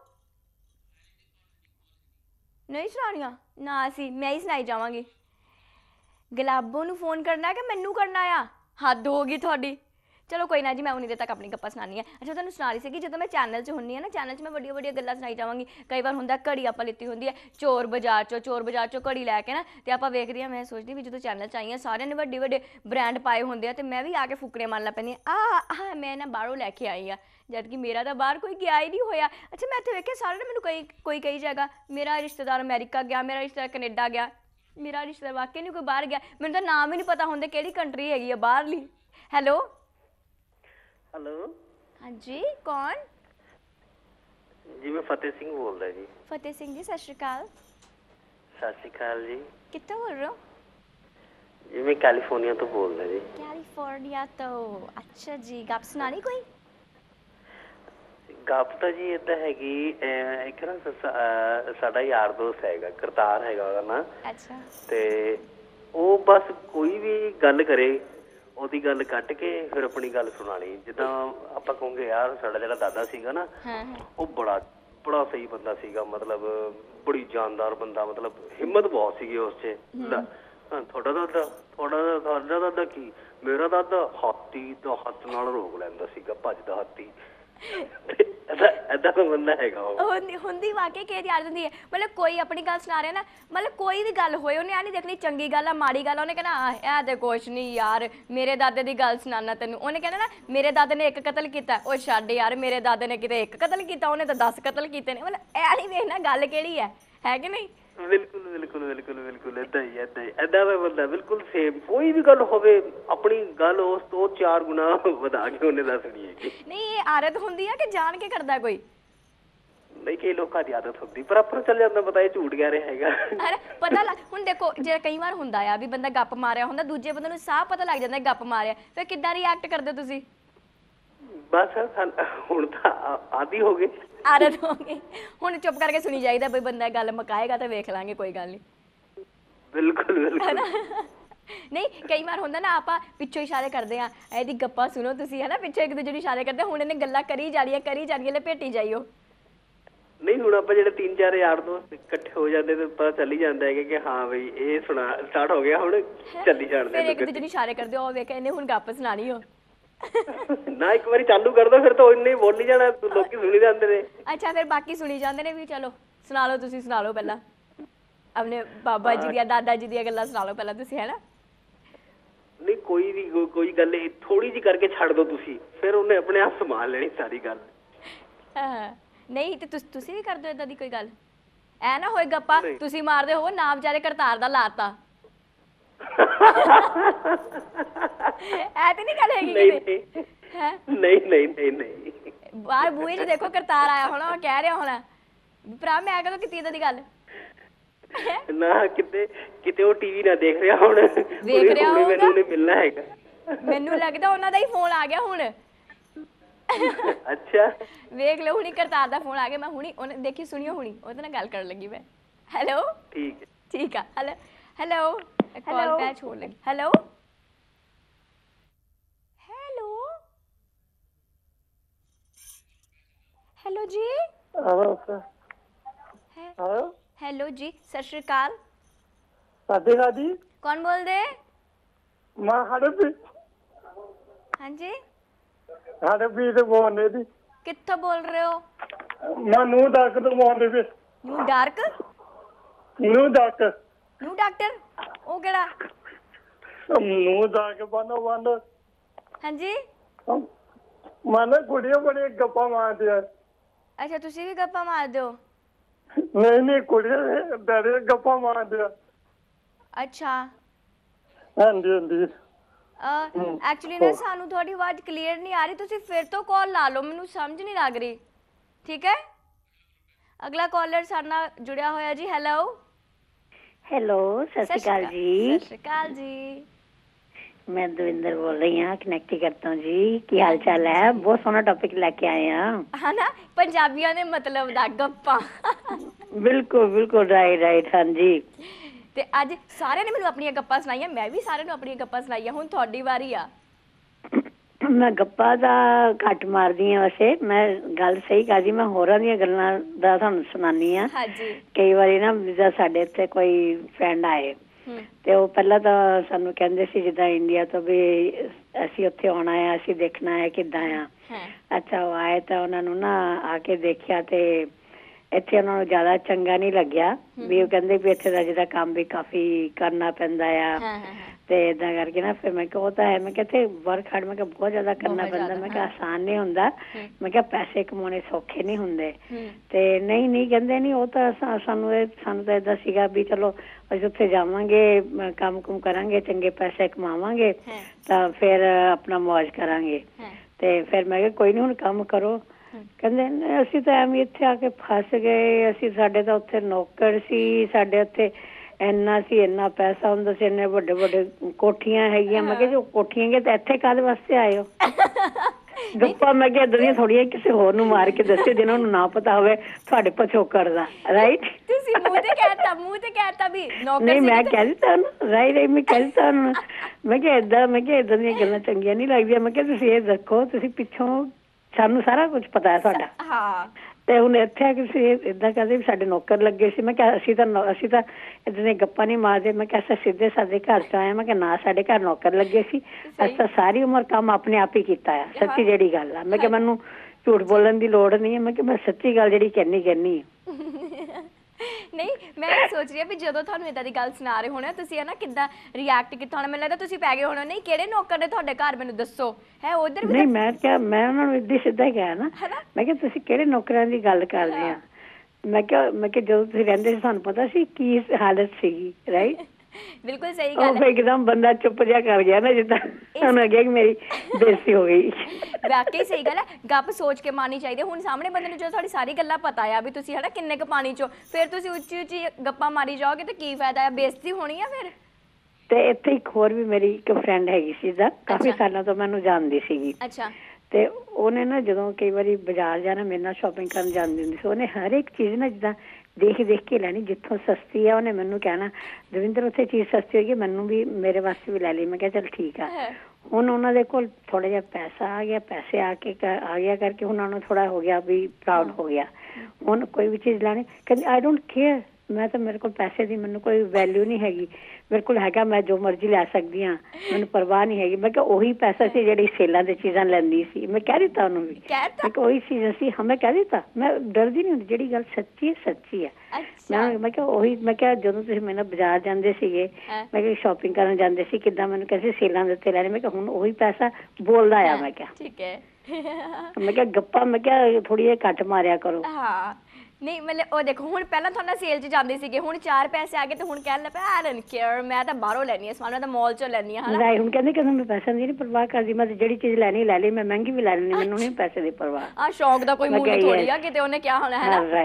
S1: ਨਹੀਂ ਸੁਣਾਉਣੀਆਂ ਨਾ, ਅਸੀਂ ਮੈਂ ਹੀ ਸੁਣਾਈ ਜਾਵਾਂਗੀ। ਗੁਲਾਬੋ ਨੂੰ ਫੋਨ ਕਰਨਾ ਕਿ ਮੈਨੂੰ ਕਰਨਾ ਆ? ਹੱਦ ਹੋ ਗਈ ਤੁਹਾਡੀ। ਚਲੋ ਕੋਈ ਨਾ ਜੀ, ਮੈਂ ਉਨੀ ਦੇਰ ਤੱਕ ਆਪਣੀ ਗੱਪਾਂ ਸੁਣਾਉਣੀ ਹੈ। ਅੱਛਾ, ਤੁਹਾਨੂੰ ਸੁਣਾ ਰਹੀ ਸੀ ਕਿ ਜਦੋਂ ਮੈਂ ਚੈਨਲ 'ਚ ਹੁੰਦੀ ਹਾਂ ਨਾ, ਚੈਨਲ 'ਚ ਮੈਂ ਵੱਡੀਆਂ ਵੱਡੀਆਂ ਗੱਲਾਂ ਸੁਣਾਈ ਜਾਵਾਂਗੀ। ਕਈ ਵਾਰ ਹੁੰਦਾ ਘੜੀ ਆਪਾਂ ਲਿੱਤੀ ਹੁੰਦੀ ਹੈ ਚੋਰ ਬਾਜ਼ਾਰ 'ਚੋਂ ਘੜੀ ਲੈ ਕੇ ਨਾ, ਤੇ ਆਪਾਂ ਵੇਖਦੇ ਹਾਂ, ਮੈਂ ਸੋਚਦੀ ਵੀ ਜਦੋਂ ਚੈਨਲ 'ਚ ਆਈ ਹਾਂ ਸਾਰਿਆਂ ਨੇ ਵੱਡੇ ਵੱਡੇ ਬ੍ਰਾਂਡ ਪਾਏ ਹੁੰਦੇ ਆ, ਤੇ ਮੈਂ ਵੀ ਆ ਕੇ ਫੁਕਰੇ ਮਾਰਨ ਲੱਗ ਪੈਂਦੀ ਹਾਂ, ਮੈਂ ਨਾ ਬਾਹਰੋਂ ਲੈ ਕੇ ਆਈ ਹਾਂ, ਜਦ ਕਿ ਮੇਰਾ ਤਾਂ ਬਾਹਰ ਕੋਈ ਗਿਆ ਹੀ ਨਹੀਂ ਹੋਇਆ। ਅੱਛਾ, ਮੈਂ ਇੱਥੇ ਵੇਖਿਆ ਸਾਰਿਆਂ ਨੇ ਮੈਨੂੰ ਕੋਈ ਕਈ ਜਗ੍ਹਾ, ਮੇਰਾ ਰਿਸ਼ਤੇਦਾਰ ਅਮਰੀਕਾ ਗਿਆ, ਮੇਰਾ ਰਿਸ਼ਤੇਦਾਰ ਕੈਨੇਡਾ ਗਿਆ, ਮੇਰਾ ਰਿਸ਼ਤੇਦਾਰ ਵਾਕਈ ਨਹੀਂ ਕੋਈ ਬਾਹਰ ਗਿਆ। ਮੈਨੂੰ ਤਾਂ ਨਾਮ ਹੀ ਨਹੀਂ ਪਤਾ ਹੁੰਦੇ ਕਿਹੜੀ ਕੰਟਰੀ ਹੈਗੀ ਆ ਬਾਹਰਲੀ। ਹੈਲੋ
S4: ਹੈਲੋ,
S1: ਹਾਂਜੀ, ਕੌਣ?
S4: ਜੀ ਮੈਂ ਫਤਿਹ ਸਿੰਘ ਬੋਲਦਾ ਜੀ।
S1: ਫਤਿਹ ਸਿੰਘ ਜੀ, ਸਤਿ ਸ਼੍ਰੀ ਅਕਾਲ।
S4: ਸਤਿ ਸ਼੍ਰੀ ਅਕਾਲ ਜੀ।
S1: ਕਿੱਥੋਂ ਬੋਲ ਰਹੇ ਹੋ?
S4: ਜੀ ਮੈਂ ਕੈਲੀਫੋਰਨੀਆ ਤੋਂ ਬੋਲਦਾ ਜੀ।
S1: ਕੈਲੀਫੋਰਨੀਆ ਤੋਂ, ਅੱਛਾ ਜੀ। ਗੱਪ ਸੁਣਾਣੀ ਕੋਈ?
S4: ਗੱਪ ਤਾਂ ਜੀ ਏਦਾਂ ਹੈਗੀ, ਇੱਕ ਨਾ ਸਾਡਾ ਯਾਰ ਦੋਸਤ ਹੈਗਾ, ਕਰਤਾਰ ਹੈਗਾ ਉਹਦਾ ਨਾਂ।
S1: ਅੱਛਾ।
S4: ਤੇ ਉਹ ਬਸ ਕੋਈ ਵੀ ਗੱਲ ਕਰੇ, ਉਹਦੀ ਗੱਲ ਕੱਟ ਕੇ ਫਿਰ ਆਪਣੀ ਗੱਲ ਸੁਣਾਣੀ। ਜਿੱਦਾਂ ਆਪਾਂ ਕਹੋਗੇ ਯਾਰ ਸਾਡਾ ਜਿਹੜਾ ਦਾਦਾ ਸੀਗਾ ਨਾ, ਉਹ ਬੜਾ ਸਹੀ ਬੰਦਾ ਸੀਗਾ, ਮਤਲਬ ਬੜੀ ਜਾਨਦਾਰ ਬੰਦਾ, ਮਤਲਬ ਹਿੰਮਤ ਬਹੁਤ ਸੀਗੀ ਉਸ 'ਚ। ਤੁਹਾਡਾ ਦਾਦਾ ਕੀ, ਮੇਰਾ ਦਾਦਾ ਹਾਥੀ ਦਾ ਹੱਥ ਨਾਲ ਰੋਕ ਲੈਂਦਾ ਸੀਗਾ, ਭੱਜਦਾ ਹਾਥੀ। ਏਦਾਂ ਦਾ ਬੰਦਾ ਹੈਗਾ ਉਹ।
S1: ਹੁੰਦੀ ਵਾਕਈ ਕਿਸੇ ਦੀ ਆਦਤ ਹੁੰਦੀ ਹੈ। ਮਤਲਬ ਕੋਈ ਆਪਣੀ ਗੱਲ ਸੁਣਾ ਰਿਹਾ ਨਾ, ਮਤਲਬ ਕੋਈ ਵੀ ਗੱਲ ਹੋਏ, ਉਹਨੇ ਆ ਨਹੀਂ ਦੇਖਣੀ ਚੰਗੀ ਗੱਲ ਆ ਮਾੜੀ ਗੱਲ ਆ, ਉਹਨੇ ਕਹਿਣਾ ਇਹ ਤੇ ਕੁਛ ਨਹੀਂ ਯਾਰ, ਮੇਰੇ ਦਾਦੇ ਦੀ ਗੱਲ ਸੁਣਾਣਾ ਤੈਨੂੰ। ਉਹਨੇ ਕਹਿਣਾ ਨਾ ਮੇਰੇ ਦਾਦੇ ਨੇ 1 ਕਤਲ ਕੀਤਾ, ਉਹ ਛੱਡ ਯਾਰ, ਮੇਰੇ ਦਾਦੇ ਨੇ ਕਿਤੇ 1 ਕਤਲ ਕੀਤਾ, ਉਹਨੇ ਤਾਂ 10 ਕਤਲ ਕੀਤੇ ਨੇ। ਮਤਲਬ ਇਹ ਨਹੀਂ ਵੇਖਣਾ ਗੱਲ ਕਿਹੜੀ ਹੈ ਕਿ ਨਹੀਂ।
S4: ਬਿਲਕੁਲ ਬਿਲਕੁਲ ਬਿਲਕੁਲ ਬਿਲਕੁਲ ਏਦਾਂ ਹੀ ਏਦਾਂ ਦਾ ਬੰਦਾ, ਬਿਲਕੁਲ ਸੇਮ। ਕੋਈ ਵੀ ਗੱਲ ਹੋਵੇ, ਆਪਣੀ ਗੱਲ ਉਸ ਤੋਂ 4 ਗੁਣਾ ਵਧਾ ਕੇ ਉਹਨੇ ਦੱਸਣੀ ਹੈ। ਨਹੀਂ,
S1: ਇਹ ਆਦਤ ਹੁੰਦੀ ਆ ਕਿ ਜਾਣ ਕੇ ਕਰਦਾ ਕੋਈ?
S4: ਨਹੀਂ, ਕਈ ਲੋਕਾਂ ਦੀ ਆਦਤ ਹੁੰਦੀ, ਪਰ ਆਪਾਂ ਨੂੰ ਚੱਲ ਜਾਂਦਾ ਪਤਾ ਇਹ ਝੂਠ ਕਹਿ ਰਿਹਾ ਹੈਗਾ।
S1: ਅਰੇ ਪਤਾ ਹੁਣ ਦੇਖੋ, ਜੇ ਕਈ ਵਾਰ ਹੁੰਦਾ ਆ ਵੀ ਬੰਦਾ ਗੱਪ ਮਾਰਿਆ ਹੁੰਦਾ, ਦੂਜੇ ਬੰਦੇ ਨੂੰ ਸਾਹ ਪਤਾ ਲੱਗ ਜਾਂਦਾ ਗੱਪ ਮਾਰਿਆ, ਫਿਰ ਕਿੱਦਾਂ ਰਿਐਕਟ ਕਰਦੇ ਤੁਸੀਂ?
S4: ਬਸ ਹੁਣ ਤਾਂ ਆਦੀ ਹੋ ਗਏ,
S1: ਆਦਤ ਹੋ ਗਈ, ਹੁਣ ਚੁੱਪ ਕਰਕੇ ਸੁਣੀ ਜਾਈਦਾ, ਬਈ ਬੰਦਾ ਗੱਲ ਮੁਕਾਏਗਾ ਤਾਂ ਵੇਖ ਲਾਂਗੇ, ਕੋਈ ਗੱਲ ਨਹੀਂ।
S4: ਬਿਲਕੁਲ ਬਿਲਕੁਲ।
S1: ਨਹੀਂ, ਕਈ ਵਾਰ ਹੁੰਦਾ ਨਾ, ਆਪਾਂ ਪਿੱਛੋਂ ਇਸ਼ਾਰੇ ਕਰਦੇ ਆ, ਇਹਦੀ ਗੱਪਾਂ ਸੁਣੋ ਤੁਸੀਂ, ਹੈ ਨਾ, ਪਿੱਛੋਂ ਇੱਕ ਦੂਜੇ ਨੂੰ ਇਸ਼ਾਰੇ ਕਰਦੇ। ਹੁਣ ਇਹਨੇ ਗੱਲਾਂ ਕਰੀ ਜਾਣੀਆਂ ਲਪੇਟੀ ਜਾਈਓ।
S4: ਨਹੀਂ, ਹੁਣ ਆਪਾਂ ਜਿਹੜੇ 3-4 ਯਾਰ ਦੋਸਤ ਇਕੱਠੇ ਹੋ ਜਾਂਦੇ ਤੇ ਪਤਾ ਚੱਲ ਹੀ ਜਾਂਦਾ ਹੈ ਕਿ ਹਾਂ ਬਈ ਇਹ ਸੁਣਾ ਸਟਾਰਟ ਹੋ ਗਿਆ, ਹੁਣ ਚੱਲੀ ਜਾਣਦੇ।
S1: ਫਿਰ ਇੱਕ ਦੂਜੇ ਨੂੰ ਇਸ਼ਾਰੇ ਕਰਦੇ ਹੋ, ਵੇਖ ਇਹਨੇ ਹੁਣ ਗੱਪ ਸੁਣਾਣੀ ਹੋ।
S4: ਨਾ, ਇੱਕ ਵਾਰੀ ਚਾਲੂ ਕਰ ਦੋ ਫਿਰ ਤਾਂ ਉਹਨੇ ਬੋਲ ਹੀ ਜਾਣਾ, ਲੋਕੀ ਸੁਣੀ ਜਾਂਦੇ ਨੇ।
S1: ਅੱਛਾ, ਫਿਰ ਬਾਕੀ ਸੁਣੀ ਜਾਂਦੇ ਨੇ ਵੀ। ਚਲੋ ਸੁਣਾ ਲਓ, ਤੁਸੀਂ ਸੁਣਾ ਲਓ ਪਹਿਲਾਂ, ਆਪਣੇ ਬਾਬਾ ਜੀ ਦੀਆਂ ਦਾਦਾ ਜੀ ਦੀਆਂ ਗੱਲਾਂ ਸੁਣਾ ਲਓ ਪਹਿਲਾਂ ਤੁਸੀਂ, ਹੈ ਨਾ।
S4: ਨਹੀਂ, ਕੋਈ ਗੱਲ ਥੋੜੀ ਜਿਹੀ ਕਰਕੇ ਛੱਡ ਦੋ ਤੁਸੀਂ, ਫਿਰ ਉਹਨੇ ਆਪਣੇ ਆਪ ਸੰਭਾਲ ਲੈਣੀ ਸਾਰੀ ਗੱਲ।
S1: ਨਹੀਂ ਤੇ ਤੁਸੀਂ ਵੀ ਕਰਦੇ ਹੋ ਏਦਾਂ ਦੀ ਕੋਈ ਗੱਲ? ਐ ਨਾ ਹੋਏ ਗੱਪਾਂ ਤੁਸੀਂ ਮਾਰਦੇ ਹੋਵੋ, ਨਾ ਵਿਚਾਰੇ ਕਰਤਾਰ ਦਾ ਲਾਤਾ। ਐ ਤੇ ਨਹੀਂ ਗੱਲ ਹੈਗੀ ਕਿਤੇ? ਹੈ ਨਹੀਂ। ਬਾਹਰ ਬੂਹੇ 'ਚ ਦੇਖੋ ਕਰਤਾਰ ਆਇਆ ਹੋਣਾ, ਉਹ ਕਹਿ ਰਿਹਾ ਹੋਣਾ ਭਰਾ ਮੈਂ ਕਦੋਂ ਕੀਤੀ ਏਦਾਂ ਦੀ ਗੱਲ।
S4: ਨਾ, ਕਿਤੇ ਉਹ ਟੀਵੀ ਨਾ ਦੇਖ ਰਿਹਾ ਹੁਣ,
S1: ਵੇਖ ਰਿਹਾ ਹੋਊਗਾ,
S4: ਮੈਨੂੰ ਉਹਨੇ ਮਿਲਣਾ ਹੈਗਾ।
S1: ਮੈਨੂੰ ਲੱਗਦਾ ਉਹਨਾਂ ਦਾ ਹੀ ਫੋਨ ਆ ਗਿਆ ਹੁਣ।
S4: ਅੱਛਾ,
S1: ਵੇਖ ਲਓ, ਹੁਣੀ ਕਰਤਾਰ ਦਾ ਫੋਨ ਆ ਗਿਆ, ਮੈਂ ਹੁਣੀ ਉਹਨੇ ਦੇਖੀ ਸੁਣੀਓ, ਹੁਣੀ ਉਹਦੇ ਨਾਲ ਗੱਲ ਕਰਨ ਲੱਗੀ ਮੈਂ। ਹੈਲੋ, ਠੀਕ ਆ। ਹੈਲੋ, ਕਾਲ ਬੈਕ ਹੋਣ ਲੱਗੀ। ਹੈਲੋ ਜੀ। ਹੈਲੋ ਜੀ, ਸਤਿ ਸ਼੍ਰੀ ਅਕਾਲ।
S2: ਸਾਦੇ ਗਾਦੀ
S1: ਕੌਣ ਬੋਲਦੇ?
S2: ਮੈਂ ਹੜਪੀ।
S1: ਹਾਂਜੀ,
S2: ਹੜਪੀ ਤੇ ਬੋਲਦੇ ਦੀ।
S1: ਕਿੱਥੋਂ ਬੋਲ ਰਹੇ ਹੋ?
S2: ਮੈਂ ਨੂੰ ਡਾਕਟਰ ਤੋਂ ਬੋਲਦੇ ਪਏ।
S1: New doctor? ਉਹ ਕਿਹੜਾ?
S2: ਨੂੰ ਡਾਕਟਰ ਬੰਦ।
S1: ਹਾਂਜੀ,
S5: ਮਨ ਕੁੜੀਆਂ ਬੜੀਆਂ ਗੱਪਾਂ ਮਾਰਦੀਆਂ।
S1: ਅੱਛਾ ਤੁਸੀਂ ਵੀ ਗੱਪਾਂ ਮਾਰਦੇ ਹੋ?
S5: ਨਹੀਂ ਕੁੜੀਆਂ ਡੈਡੀ ਗੱਪਾਂ ਮਾਰਦੀਆਂ।
S1: ਅੱਛਾ
S5: ਹਾਂਜੀ ਹਾਂਜੀ।
S1: ਐਕਚੁਅਲੀ ਨਾ ਸਾਨੂੰ ਤੁਹਾਡੀ ਆਵਾਜ਼ ਕਲੀਅਰ ਨਹੀਂ ਆ ਰਹੀ, ਤੁਸੀਂ ਫਿਰ ਤੋਂ ਕਾਲ ਲਾ ਲਓ, ਮੈਨੂੰ ਸਮਝ ਨਹੀਂ ਲੱਗ ਰਹੀ। ਠੀਕ ਹੈ, ਅਗਲਾ ਕਾਲਰ ਸਾਡੇ ਨਾਲ ਜੁੜਿਆ ਹੋਇਆ ਜੀ। ਹੈਲੋ
S6: ਹੈਲੋ, ਸਤਿ ਸ਼੍ਰੀ ਅਕਾਲ ਜੀ।
S1: ਸਤਿ ਸ਼੍ਰੀ ਅਕਾਲ ਜੀ।
S6: ਮੈਂ ਦਵਿੰਦਰ ਬੋਲ ਰਹੀ ਹਾਂ ਕਨੈਕਟੀਕਟ ਤੋਂ ਜੀ। ਕੀ ਹਾਲ ਚਾਲ ਹੈ? ਬਹੁਤ ਸੋਹਣਾ ਟੌਪਿਕ ਲੈ ਕੇ ਆਏ ਆ।
S1: ਹਨਾ, ਪੰਜਾਬੀਆਂ ਦੇ ਮਤਲਬ ਦਾ ਗੱਪਾਂ।
S6: ਬਿਲਕੁਲ ਬਿਲਕੁਲ, ਰਾਈਟ ਹਾਂਜੀ।
S1: ਤੇ ਅੱਜ ਸਾਰਿਆਂ ਨੇ ਮੈਨੂੰ ਆਪਣੀਆਂ ਗੱਪਾਂ ਸੁਣਾਈਆਂ, ਮੈਂ ਵੀ ਸਾਰਿਆਂ ਨੂੰ ਆਪਣੀਆਂ ਗੱਪਾਂ ਸੁਣਾਈਆਂ। ਹੁਣ ਤੁਹਾਡੀ ਵਾਰੀ ਆ।
S6: ਮੈਂ ਗੱਪਾਂ ਦਾ ਘੱਟ ਮਾਰਦੀ ਹਾਂ, ਵੈਸੇ ਮੈਂ ਗੱਲ ਸਹੀ ਕਰਦੀ, ਮੈਂ ਹੋਰਾਂ ਦੀਆਂ ਗੱਲਾਂ ਦਾ ਤੁਹਾਨੂੰ ਸੁਣਾਨੀ ਆ।
S1: ਹਾਂਜੀ।
S6: ਕਈ ਵਾਰੀ ਨਾ ਜਿੱਦਾਂ ਸਾਡੇ ਇੱਥੇ ਕੋਈ ਫਰੈਂਡ ਆਏ ਤੇ ਉਹ ਪਹਿਲਾਂ ਤਾਂ ਸਾਨੂੰ ਕਹਿੰਦੇ ਸੀ ਜਿੱਦਾਂ ਇੰਡੀਆ ਤੋਂ ਵੀ ਅਸੀਂ ਉੱਥੇ ਆਉਣਾ ਆ, ਅਸੀਂ ਦੇਖਣਾ ਹੈ ਕਿੱਦਾਂ ਆ। ਅੱਛਾ, ਉਹ ਆਏ ਤਾਂ ਉਹਨਾਂ ਨੂੰ ਨਾ ਆ ਕੇ ਦੇਖਿਆ ਤੇ ਇੱਥੇ ਉਹਨਾਂ ਨੂੰ ਜ਼ਿਆਦਾ ਚੰਗਾ ਨਹੀਂ ਲੱਗਿਆ ਵੀ। ਉਹ ਕਹਿੰਦੇ ਵੀ ਇੱਥੇ ਦਾ ਜਿਹਦਾ ਕੰਮ ਵੀ ਕਾਫੀ ਕਰਨਾ ਪੈਂਦਾ ਆ ਤੇ ਏਦਾਂ ਕਰਕੇ ਨਾ ਫਿਰ ਮੈਂ ਕਿਹਾ ਉਹ ਤਾਂ ਹੈ, ਮੈਂ ਕਿਹਾ ਇੱਥੇ ਵਰਕ ਹਾਰਡ, ਮੈਂ ਕਿਹਾ ਬਹੁਤ ਜ਼ਿਆਦਾ ਕਰਨਾ ਪੈਂਦਾ, ਮੈਂ ਕਿਹਾ ਆਸਾਨ ਨਹੀਂ ਹੁੰਦਾ, ਮੈਂ ਕਿਹਾ ਪੈਸੇ ਕਮਾਉਣੇ ਸੌਖੇ ਨਹੀਂ ਹੁੰਦੇ। ਤੇ ਨਹੀਂ ਕਹਿੰਦੇ ਨਹੀਂ ਉਹ ਤਾਂ ਸਾਨੂੰ ਤਾਂ ਏਦਾਂ ਸੀਗਾ ਵੀ ਚਲੋ ਅਸੀਂ ਉੱਥੇ ਜਾਵਾਂਗੇ, ਕੰਮ ਕੁਮ ਕਰਾਂਗੇ, ਚੰਗੇ ਪੈਸੇ ਕਮਾਵਾਂਗੇ ਤਾਂ ਫਿਰ ਆਪਣਾ ਮੌਜ ਕਰਾਂਗੇ। ਤੇ ਫਿਰ ਮੈਂ ਕਿਹਾ ਕੋਈ ਨੀ, ਹੁਣ ਕੰਮ ਕਰੋ। ਕਹਿੰਦੇ ਅਸੀਂ ਤਾਂ ਐਵੇਂ ਇੱਥੇ ਆ ਕੇ ਫਸ ਗਏ, ਅਸੀਂ ਸਾਡੇ ਤਾਂ ਉੱਥੇ ਨੌਕਰ ਸੀ, ਸਾਡੇ ਉੱਥੇ ਇੰਨਾ ਪੈਸਾ ਹੁੰਦਾ ਸੀ, ਇੰਨੇ ਵੱਡੇ ਵੱਡੇ ਕੋਠੀਆਂ ਹੈਗੀਆਂ। ਮੈਂ ਕਿਹਾ ਜੋ ਕੋਠੀਆਂ ਹੈਗੀਆਂ ਤਾਂ ਇੱਥੇ ਕਾਹਦੇ ਵਾਸਤੇ ਆਏ ਹੋ? ਗੱਪਾਂ ਮੈਂ ਕਿਹਾ ਏਦਾਂ ਦੀਆਂ ਥੋੜੀਆਂ ਕਿਸੇ ਹੋਰ ਨੂੰ ਮਾਰ ਕੇ ਦੱਸੇ ਜਿਹਨਾਂ ਨੂੰ ਨਾ ਪਤਾ ਹੋਵੇ ਤੁਹਾਡੇ ਪਿਛੋਕੜ ਦਾ। ਰਾਈਟ,
S1: ਤੁਸੀਂ ਮੂੰਹ ਤੇ ਕਹਿਤਾ ਵੀ ਨੌਕਰ।
S6: ਨਹੀਂ ਮੈਂ ਕਹਿ ਦਿੱਤਾ ਉਹਨੂੰ, ਰਾਈਟ ਮੈਂ ਕਹਿ ਦਿੱਤਾ ਉਹਨੂੰ। ਮੈਂ ਕਿਹਾ ਏਦਾਂ ਦੀਆਂ ਗੱਲਾਂ ਚੰਗੀਆਂ ਨਹੀਂ ਲੱਗਦੀਆਂ। ਮੈਂ ਕਿਹਾ ਤੁਸੀਂ ਇਹ ਦੇਖੋ, ਤੁਸੀਂ ਪਿੱਛੋਂ ਸਾਨੂੰ ਸਾਰਾ ਕੁਝ ਪਤਾ ਹੈ ਤੁਹਾਡਾ।
S1: ਹਾਂ।
S6: ਤੇ ਹੁਣ ਇੱਥੇ ਆ ਕੇ ਤੁਸੀਂ ਏਦਾਂ ਕਹਿੰਦੇ ਵੀ ਸਾਡੇ ਨੌਕਰ ਲੱਗੇ ਸੀ। ਮੈਂ ਕਿਹਾ ਅਸੀਂ ਤਾਂ ਏਦਾਂ ਦੀਆਂ ਗੱਪਾਂ ਨਹੀਂ ਮਾਰਦੇ। ਮੈਂ ਕਿਹਾ ਸਿੱਧੇ ਸਾਡੇ ਘਰ ਚ ਆਏ। ਮੈਂ ਕਿਹਾ ਨਾ, ਸਾਡੇ ਘਰ ਨੌਕਰ ਲੱਗੇ ਸੀ, ਅਸੀਂ ਤਾਂ ਸਾਰੀ ਉਮਰ ਕੰਮ ਆਪਣੇ ਆਪ ਹੀ ਕੀਤਾ ਆ। ਸੱਚੀ ਜਿਹੜੀ ਗੱਲ ਆ, ਮੈਂ ਕਿਹਾ ਮੈਨੂੰ ਝੂਠ ਬੋਲਣ ਦੀ ਲੋੜ ਨਹੀਂ ਹੈ। ਮੈਂ ਕਿਹਾ ਮੈਂ ਸੱਚੀ ਗੱਲ ਜਿਹੜੀ ਕਹਿਨੀ
S1: ਨਹੀਂ, ਮੈਂ ਇਹ ਸੋਚ ਰਹੀ ਹਾਂ ਵੀ ਜਦੋਂ ਤੁਹਾਨੂੰ ਏਦਾਂ ਦੀ ਗੱਲ ਸੁਣਾ ਰਹੇ ਹੋਣੇ ਤੁਸੀਂ ਹੈ ਨਾ ਕਿੱਦਾਂ ਰਿਐਕਟ ਕੀਤਾ ਹੋਣਾ। ਮੈਨੂੰ ਲੱਗਦਾ ਤੁਸੀਂ ਪੈ ਗਏ ਹੋਣੇ, ਨਹੀਂ ਕਿਹੜੇ ਨੌਕਰ ਨੇ ਤੁਹਾਡੇ ਘਰ, ਮੈਨੂੰ ਦੱਸੋ। ਹੈ ਉਧਰ ਵੀ
S6: ਨਹੀਂ, ਮੈਂ ਕਿਹਾ ਮੈਂ ਉਹਨਾਂ ਨੂੰ ਇੱਦਾਂ ਸਿੱਧਾ ਹੀ ਕਿਹਾ ਨਾ, ਮੈਂ ਕਿਹਾ ਤੁਸੀਂ ਕਿਹੜੇ ਨੌਕਰਾਂ ਦੀ ਗੱਲ ਕਰਦੇ ਆ। ਮੈਂ ਕਿਹਾ ਜਦੋਂ ਤੁਸੀਂ ਰਹਿੰਦੇ ਸੀ ਤੁਹਾਨੂੰ ਪਤਾ ਸੀ ਕੀ ਹਾਲਤ ਸੀਗੀ। ਰਾਈਟ,
S1: ਬਿਲਕੁਲ ਸਹੀ ਗੱਲ
S6: ਹੈ। ਇੱਕਦਮ ਬੰਦਾ ਚੁੱਪ ਜਿਹਾ ਕਰ ਗਿਆ ਨਾ, ਜਿੱਦਾਂ ਉਹਨੂੰ ਅੱਗੇ ਮੇਰੀ ਬੇਇੱਜ਼ਤੀ ਹੋ ਗਈ।
S1: ਵਾਕਈ ਸਹੀ ਗੱਲ ਹੈ, ਗੱਪ ਸੋਚ ਕੇ ਮਾਰਨੀ ਚਾਹੀਦੀ। ਹੁਣ ਸਾਹਮਣੇ ਬੰਦੇ ਨੂੰ ਜਦੋਂ ਤੁਹਾਡੀ ਸਾਰੀ ਗੱਲਾਂ ਪਤਾ ਆ ਵੀ ਤੁਸੀਂ ਹੈ ਨਾ ਕਿੰਨੇ ਕੁ ਪਾਣੀ ਚੋਂ, ਫਿਰ ਤੁਸੀਂ ਉੱਚੀ ਉੱਚੀ ਗੱਪਾਂ ਮਾਰੀ ਜਾਓਗੇ ਤੇ ਕੀ ਫਾਇਦਾ ਹੈ, ਬੇਇੱਜ਼ਤੀ ਹੋਣੀ ਆ ਫਿਰ।
S6: ਤੇ ਇੱਥੇ ਇੱਕ ਹੋਰ ਵੀ ਮੇਰੀ ਇੱਕ ਫਰੈਂਡ ਹੈਗੀ ਸੀ ਜਿੱਦਾਂ ਕਾਫੀ ਸਾਲਾਂ ਤੋਂ ਮੈਨੂੰ ਜਾਣਦੀ ਸੀਗੀ।
S1: ਅੱਛਾ।
S6: ਤੇ ਉਹਨੇ ਨਾ ਜਦੋਂ ਕਈ ਵਾਰੀ ਬਾਜ਼ਾਰ ਜਾਣਾ ਮੇਰੇ ਨਾਲ ਸ਼ਾਪਿੰਗ ਕਰਨ ਜਾਂਦੀ ਹੁੰਦੀ ਸੀ, ਉਹਨੇ ਹਰ ਇੱਕ ਚੀਜ਼ ਨਾ ਜਿੱਦਾਂ ਦੇਖ ਕੇ ਲੈਣੀ, ਜਿੱਥੋਂ ਸਸਤੀ ਆ ਉਹਨੇ ਮੈਨੂੰ ਕਹਿਣਾ ਦਵਿੰਦਰ ਉੱਥੇ ਚੀਜ਼ ਸਸਤੀ ਹੋਏਗੀ, ਮੈਨੂੰ ਵੀ ਮੇਰੇ ਵਾਸਤੇ ਵੀ ਲੈ ਲਈ। ਮੈਂ ਕਿਹਾ ਚੱਲ ਠੀਕ ਆ। ਹੁਣ ਉਹਨਾਂ ਦੇ ਕੋਲ ਥੋੜਾ ਜਿਹਾ ਪੈਸਾ ਆ ਗਿਆ, ਪੈਸੇ ਆ ਗਿਆ ਕਰਕੇ ਉਹਨਾਂ ਨੂੰ ਥੋੜਾ ਹੋ ਗਿਆ ਵੀ ਪ੍ਰਾਊਡ ਹੋ ਗਿਆ। ਹੁਣ ਕੋਈ ਵੀ ਚੀਜ਼ ਲੈਣੀ ਕਹਿੰਦੀ ਆਈ ਡੋਂਟ ਕੇਅਰ, ਮੈਂ ਤਾਂ ਮੇਰੇ ਕੋਲ ਪੈਸੇ ਦੀ ਮੈਨੂੰ ਕੋਈ ਵੈਲਿਊ ਨਹੀਂ ਹੈਗੀ, ਮੇਰੇ ਕੋਲ ਹੈਗਾ ਮੈਂ ਜੋ ਮਰਜ਼ੀ ਲੈ ਸਕਦੀ ਹਾਂ, ਮੈਨੂੰ ਪਰਵਾਹ ਨਹੀਂ ਹੈਗੀ। ਮੈਂ ਕਿਹਾ ਉਹੀ ਪੈਸਾ ਸੀ ਜਿਹੜੀ ਸੇਲਾਂ ਦੇ ਚੀਜ਼ਾਂ ਲੈਂਦੀ ਸੀ। ਮੈਂ ਕਹਿ ਦਿੱਤਾ ਉਹਨੂੰ ਵੀ, ਮੈਂ ਕਿਹਾ ਉਹੀ ਚੀਜ਼ ਸੀ। ਹਾਂ, ਮੈਂ ਕਹਿ ਦਿੱਤਾ, ਮੈਂ ਡਰਦੀ ਨਹੀਂ ਹੁੰਦੀ, ਜਿਹੜੀ ਗੱਲ ਸੱਚੀ ਹੈ ਸੱਚੀ ਹੈ। ਮੈਂ ਕਿਹਾ ਉਹੀ, ਮੈਂ ਕਿਹਾ ਜਦੋਂ ਤੁਸੀਂ ਮੇਰੇ ਨਾਲ ਬਾਜ਼ਾਰ ਜਾਂਦੇ ਸੀਗੇ, ਮੈਂ ਕਿਹਾ ਸ਼ਾਪਿੰਗ ਕਰਨ ਜਾਂਦੇ ਸੀ, ਕਿੱਦਾਂ ਮੈਨੂੰ ਕਹਿੰਦੇ ਸੇਲਾਂ ਦੇ ਉੱਤੇ ਲੈਣੇ। ਮੈਂ ਕਿਹਾ ਹੁਣ ਉਹੀ ਪੈਸਾ ਬੋਲਦਾ ਆ। ਮੈਂ ਕਿਹਾ
S1: ਠੀਕ ਹੈ।
S6: ਮੈਂ ਕਿਹਾ ਗੱਪਾਂ ਮੈਂ ਕਿਹਾ ਥੋੜੀ ਜਿਹੀ ਘੱਟ ਮਾਰਿਆ ਕਰੋ।
S1: ਹਾਂ, ਨਹੀਂ ਮਤਲਬ ਉਹ ਦੇਖੋ ਹੁਣ ਪਹਿਲਾਂ ਤੁਹਾਡਾ ਸੇਲ 'ਚ ਜਾਂਦੇ ਸੀਗੇ, ਹੁਣ 4 ਪੈਸੇ ਆ ਗਏ ਤੇ ਹੁਣ ਕਹਿਣ ਲੱਗ ਪਿਆ ਆਈ ਡੋਨਟ ਕੇਅਰ, ਮੈਂ ਤਾਂ ਬਾਹਰੋਂ ਲੈਣੀ ਹੈ ਸਮਾਨ, ਮੈਂ ਤਾਂ ਮਾਲ 'ਚੋਂ ਲੈਣੀ ਆ।
S6: ਨਹੀਂ, ਹੁਣ ਕਹਿੰਦੇ ਕਿ ਮੈਂ ਪੈਸੇ ਦੀ ਨਹੀਂ ਪਰਵਾਹ ਕਰਦੀ, ਮੈਂ ਜਿਹੜੀ ਚੀਜ਼ ਲੈਣੀ ਲੈ ਲਈ, ਮੈਂ ਮਹਿੰਗੀ ਵੀ ਲੈ ਲੈਣੀ, ਮੈਨੂੰ ਨਹੀਂ ਪੈਸੇ ਦੀ ਪਰਵਾਹ।
S1: ਆ ਸ਼ੌਕ ਦਾ ਕੋਈ ਮੁੱਲ ਥੋੜੀ ਆ, ਕਿਤੇ ਉਹਨੇ ਕਿਹਾ ਹੋਣਾ ਹੈ ਨਾ।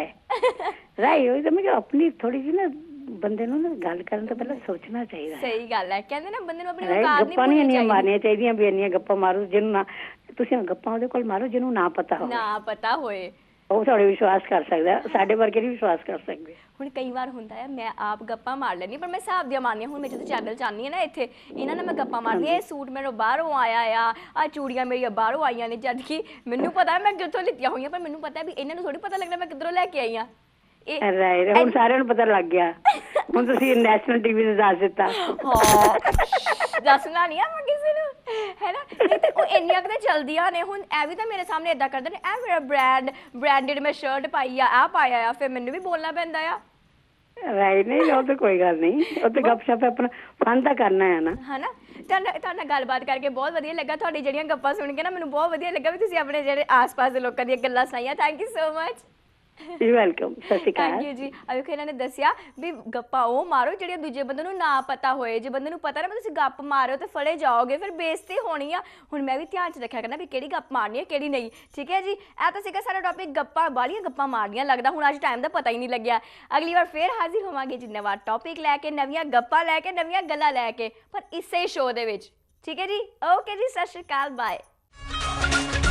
S6: ਰਾਈਟ, ਉਹੀ ਤਾਂ ਮੈਂ ਕਿਹਾ ਆਪਣੀ ਥੋੜੀ ਜਿਹੀ ਨਾ ਬੰਦੇ ਨੂੰ ਨਾ ਗੱਲ ਕਰਨ ਤੋਂ ਪਹਿਲਾਂ ਸੋਚਣਾ ਚਾਹੀਦਾ।
S1: ਸਹੀ ਗੱਲ ਹੈ, ਕਹਿੰਦੇ ਨਾ ਬੰਦੇ ਨੂੰ ਆਪਣੀ ਔਕਾਤ ਨਹੀਂ
S6: ਗੱਪਾਂ ਨਹੀਂ ਇੰਨੀਆਂ ਮਾਰਨੀਆਂ ਚਾਹੀਦੀਆਂ ਵੀ ਇੰਨੀਆਂ ਗੱਪਾਂ ਮਾਰੋ ਜਿਹਨੂੰ ਨਾ, ਤੁਸੀਂ ਗੱਪਾਂ ਉਹਦੇ ਕੋਲ ਮਾਰੋ ਜਿਹਨੂੰ ਨਾ ਪਤਾ ਹੋਵੇ, ਉਹ ਤੁਹਾਡੇ ਵਿਸ਼ਵਾਸ ਕਰ ਸਕਦਾ, ਸਾਡੇ ਵਰਗੇ ਨਹੀਂ ਵਿਸ਼ਵਾਸ ਕਰ ਸਕਦੇ।
S1: ਹੁਣ ਕਈ ਵਾਰ ਹੁੰਦਾ ਹੈ ਮੈਂ ਆਪ ਗੱਪਾਂ ਮਾਰ ਲੈਣੀ, ਪਰ ਮੈਂ ਹਿਸਾਬ ਦੀਆਂ ਮਾਰਨੀਆਂ। ਹੁਣ ਮੈਂ ਜਦੋਂ ਚੈਨਲ 'ਚ ਆਉਂਦੀ ਹਾਂ ਨਾ ਇੱਥੇ, ਇਹਨਾਂ ਨਾਲ ਮੈਂ ਗੱਪਾਂ ਮਾਰਦੀ, ਇਹ ਸੂਟ ਮੇਰੇ ਬਾਹਰੋਂ ਆਇਆ ਆ ਚੂੜੀਆਂ ਮੇਰੀਆਂ ਬਾਹਰੋਂ ਆਈਆਂ ਨੇ, ਜਦ ਕਿ ਮੈਨੂੰ ਪਤਾ ਮੈਂ ਕਿੱਥੋਂ ਲਿੱਤੀਆਂ ਹੋਈਆਂ, ਪਰ ਮੈਨੂੰ ਪਤਾ ਵੀ ਇਹਨਾਂ ਨੂੰ ਥੋੜੀ ਪਤਾ ਲੱਗਦਾ ਮੈਂ ਕਿੱਧਰੋਂ ਲੈ ਕੇ ਆਈ ਹਾਂ।
S6: ਰਾਈਟ, ਹੁਣ ਸਾਰਿਆਂ ਨੂੰ ਪਤਾ ਲੱਗ ਗਿਆ, ਹੁਣ ਤੁਸੀਂ ਨੈਸ਼ਨਲ ਟੀਵੀ ਤੇ ਦੱਸ ਦਿੱਤਾ।
S1: ਦੱਸਣਾ ਨਹੀਂ ਆ ਮੈਂ ਕਿਸੇ ਨੂੰ, ਹੈ ਨਾ। ਨਹੀਂ ਤੇ ਉਹ ਇੰਨੀਆਂ ਕੁ ਤਾਂ ਚਲਦੀਆਂ ਨੇ। ਹੁਣ ਇਹ ਵੀ ਤਾਂ ਮੇਰੇ ਸਾਹਮਣੇ ਏਦਾਂ ਕਰਦੇ ਨੇ, ਇਹ ਮੇਰਾ ਬ੍ਰਾਂਡਡ ਮੈਂ ਸ਼ਰਟ ਪਾਈ ਆ, ਆਹ ਪਾਇਆ ਆ, ਫਿਰ ਮੈਨੂੰ ਵੀ ਬੋਲਣਾ ਪੈਂਦਾ ਆ।
S6: ਰਾਈਟ ਨਹੀਂ, ਉਹ ਤਾਂ ਕੋਈ ਗੱਲ ਨਹੀਂ, ਉਹ ਤਾਂ ਗੱਪਸ਼ਪ ਆਪਣਾ ਫਨ ਤਾਂ ਕਰਨਾ ਹੈ ਨਾ।
S1: ਹਨਾ ਤੁਹਾਡੇ ਨਾਲ ਗੱਲਬਾਤ ਕਰਕੇ ਬਹੁਤ ਵਧੀਆ ਲੱਗਾ। ਤੁਹਾਡੀ ਜਿਹੜੀਆਂ ਗੱਪਾਂ ਸੁਣ ਕੇ ਨਾ ਮੈਨੂੰ ਬਹੁਤ ਵਧੀਆ ਲੱਗਾ ਵੀ ਤੁਸੀਂ ਆਪਣੇ ਜਿਹੜੇ ਆਸ-ਪਾਸ ਦੇ ਲੋਕਾਂ ਦੀਆਂ ਗੱਲਾਂ ਸੁਣਾਈਆਂ। Thank you so much.
S6: You welcome. ਸਤਿ ਸ਼੍ਰੀ
S1: ਥੈਂਕ
S6: ਅਕਾਲ।
S1: ਯੂ ਜੀ। ਅਯੋਕ ਇਹਨਾਂ ਨੇ ਦੱਸਿਆ ਵੀ ਗੱਪਾਂ ਉਹ ਮਾਰੋ ਜਿਹੜੀਆਂ ਦੂਜੇ ਬੰਦੇ ਨੂੰ ਨਾ ਪਤਾ ਹੋਏ। ਜੇ ਬੰਦੇ ਨੂੰ ਪਤਾ ਨਾ ਵੀ ਤੁਸੀਂ ਗੱਪ ਮਾਰਿਓ ਤੇ ਫੜੇ ਜਾਓਗੇ, ਫਿਰ ਬੇਇੱਜ਼ਤੀ ਹੋਣੀ ਆ। ਹੁਣ ਮੈਂ ਵੀ ਧਿਆਨ 'ਚ ਰੱਖਿਆ ਕਰਨਾ ਵੀ ਕਿਹੜੀ ਗੱਪ ਮਾਰਨੀ ਹੈ ਕਿਹੜੀ ਨਹੀਂ। ਠੀਕ ਹੈ ਜੀ, ਇਹ ਤਾਂ ਸੀਗਾ ਸਾਡਾ ਟੌਪਿਕ ਗੱਪਾਂ। ਬਾਹਲੀਆਂ ਗੱਪਾਂ ਮਾਰਨੀਆਂ, ਲੱਗਦਾ ਹੁਣ ਅੱਜ ਟਾਈਮ ਦਾ ਪਤਾ ਹੀ ਨਹੀਂ ਲੱਗਿਆ। ਅਗਲੀ ਵਾਰ ਫੇਰ ਹਾਜ਼ਰ ਹੋਵਾਂਗੇ ਜੀ ਨਵਾਂ ਟੌਪਿਕ ਲੈ ਕੇ, ਨਵੀਆਂ ਗੱਪਾਂ ਲੈ ਕੇ, ਨਵੀਆਂ ਗੱਲਾਂ ਲੈ ਕੇ, ਪਰ ਇਸੇ ਸ਼ੋਅ ਦੇ ਵਿੱਚ। ਠੀਕ ਹੈ ਜੀ, ਓਕੇ ਜੀ, ਸਤਿ ਸ਼੍ਰੀ ਅਕਾਲ, ਬਾਏ।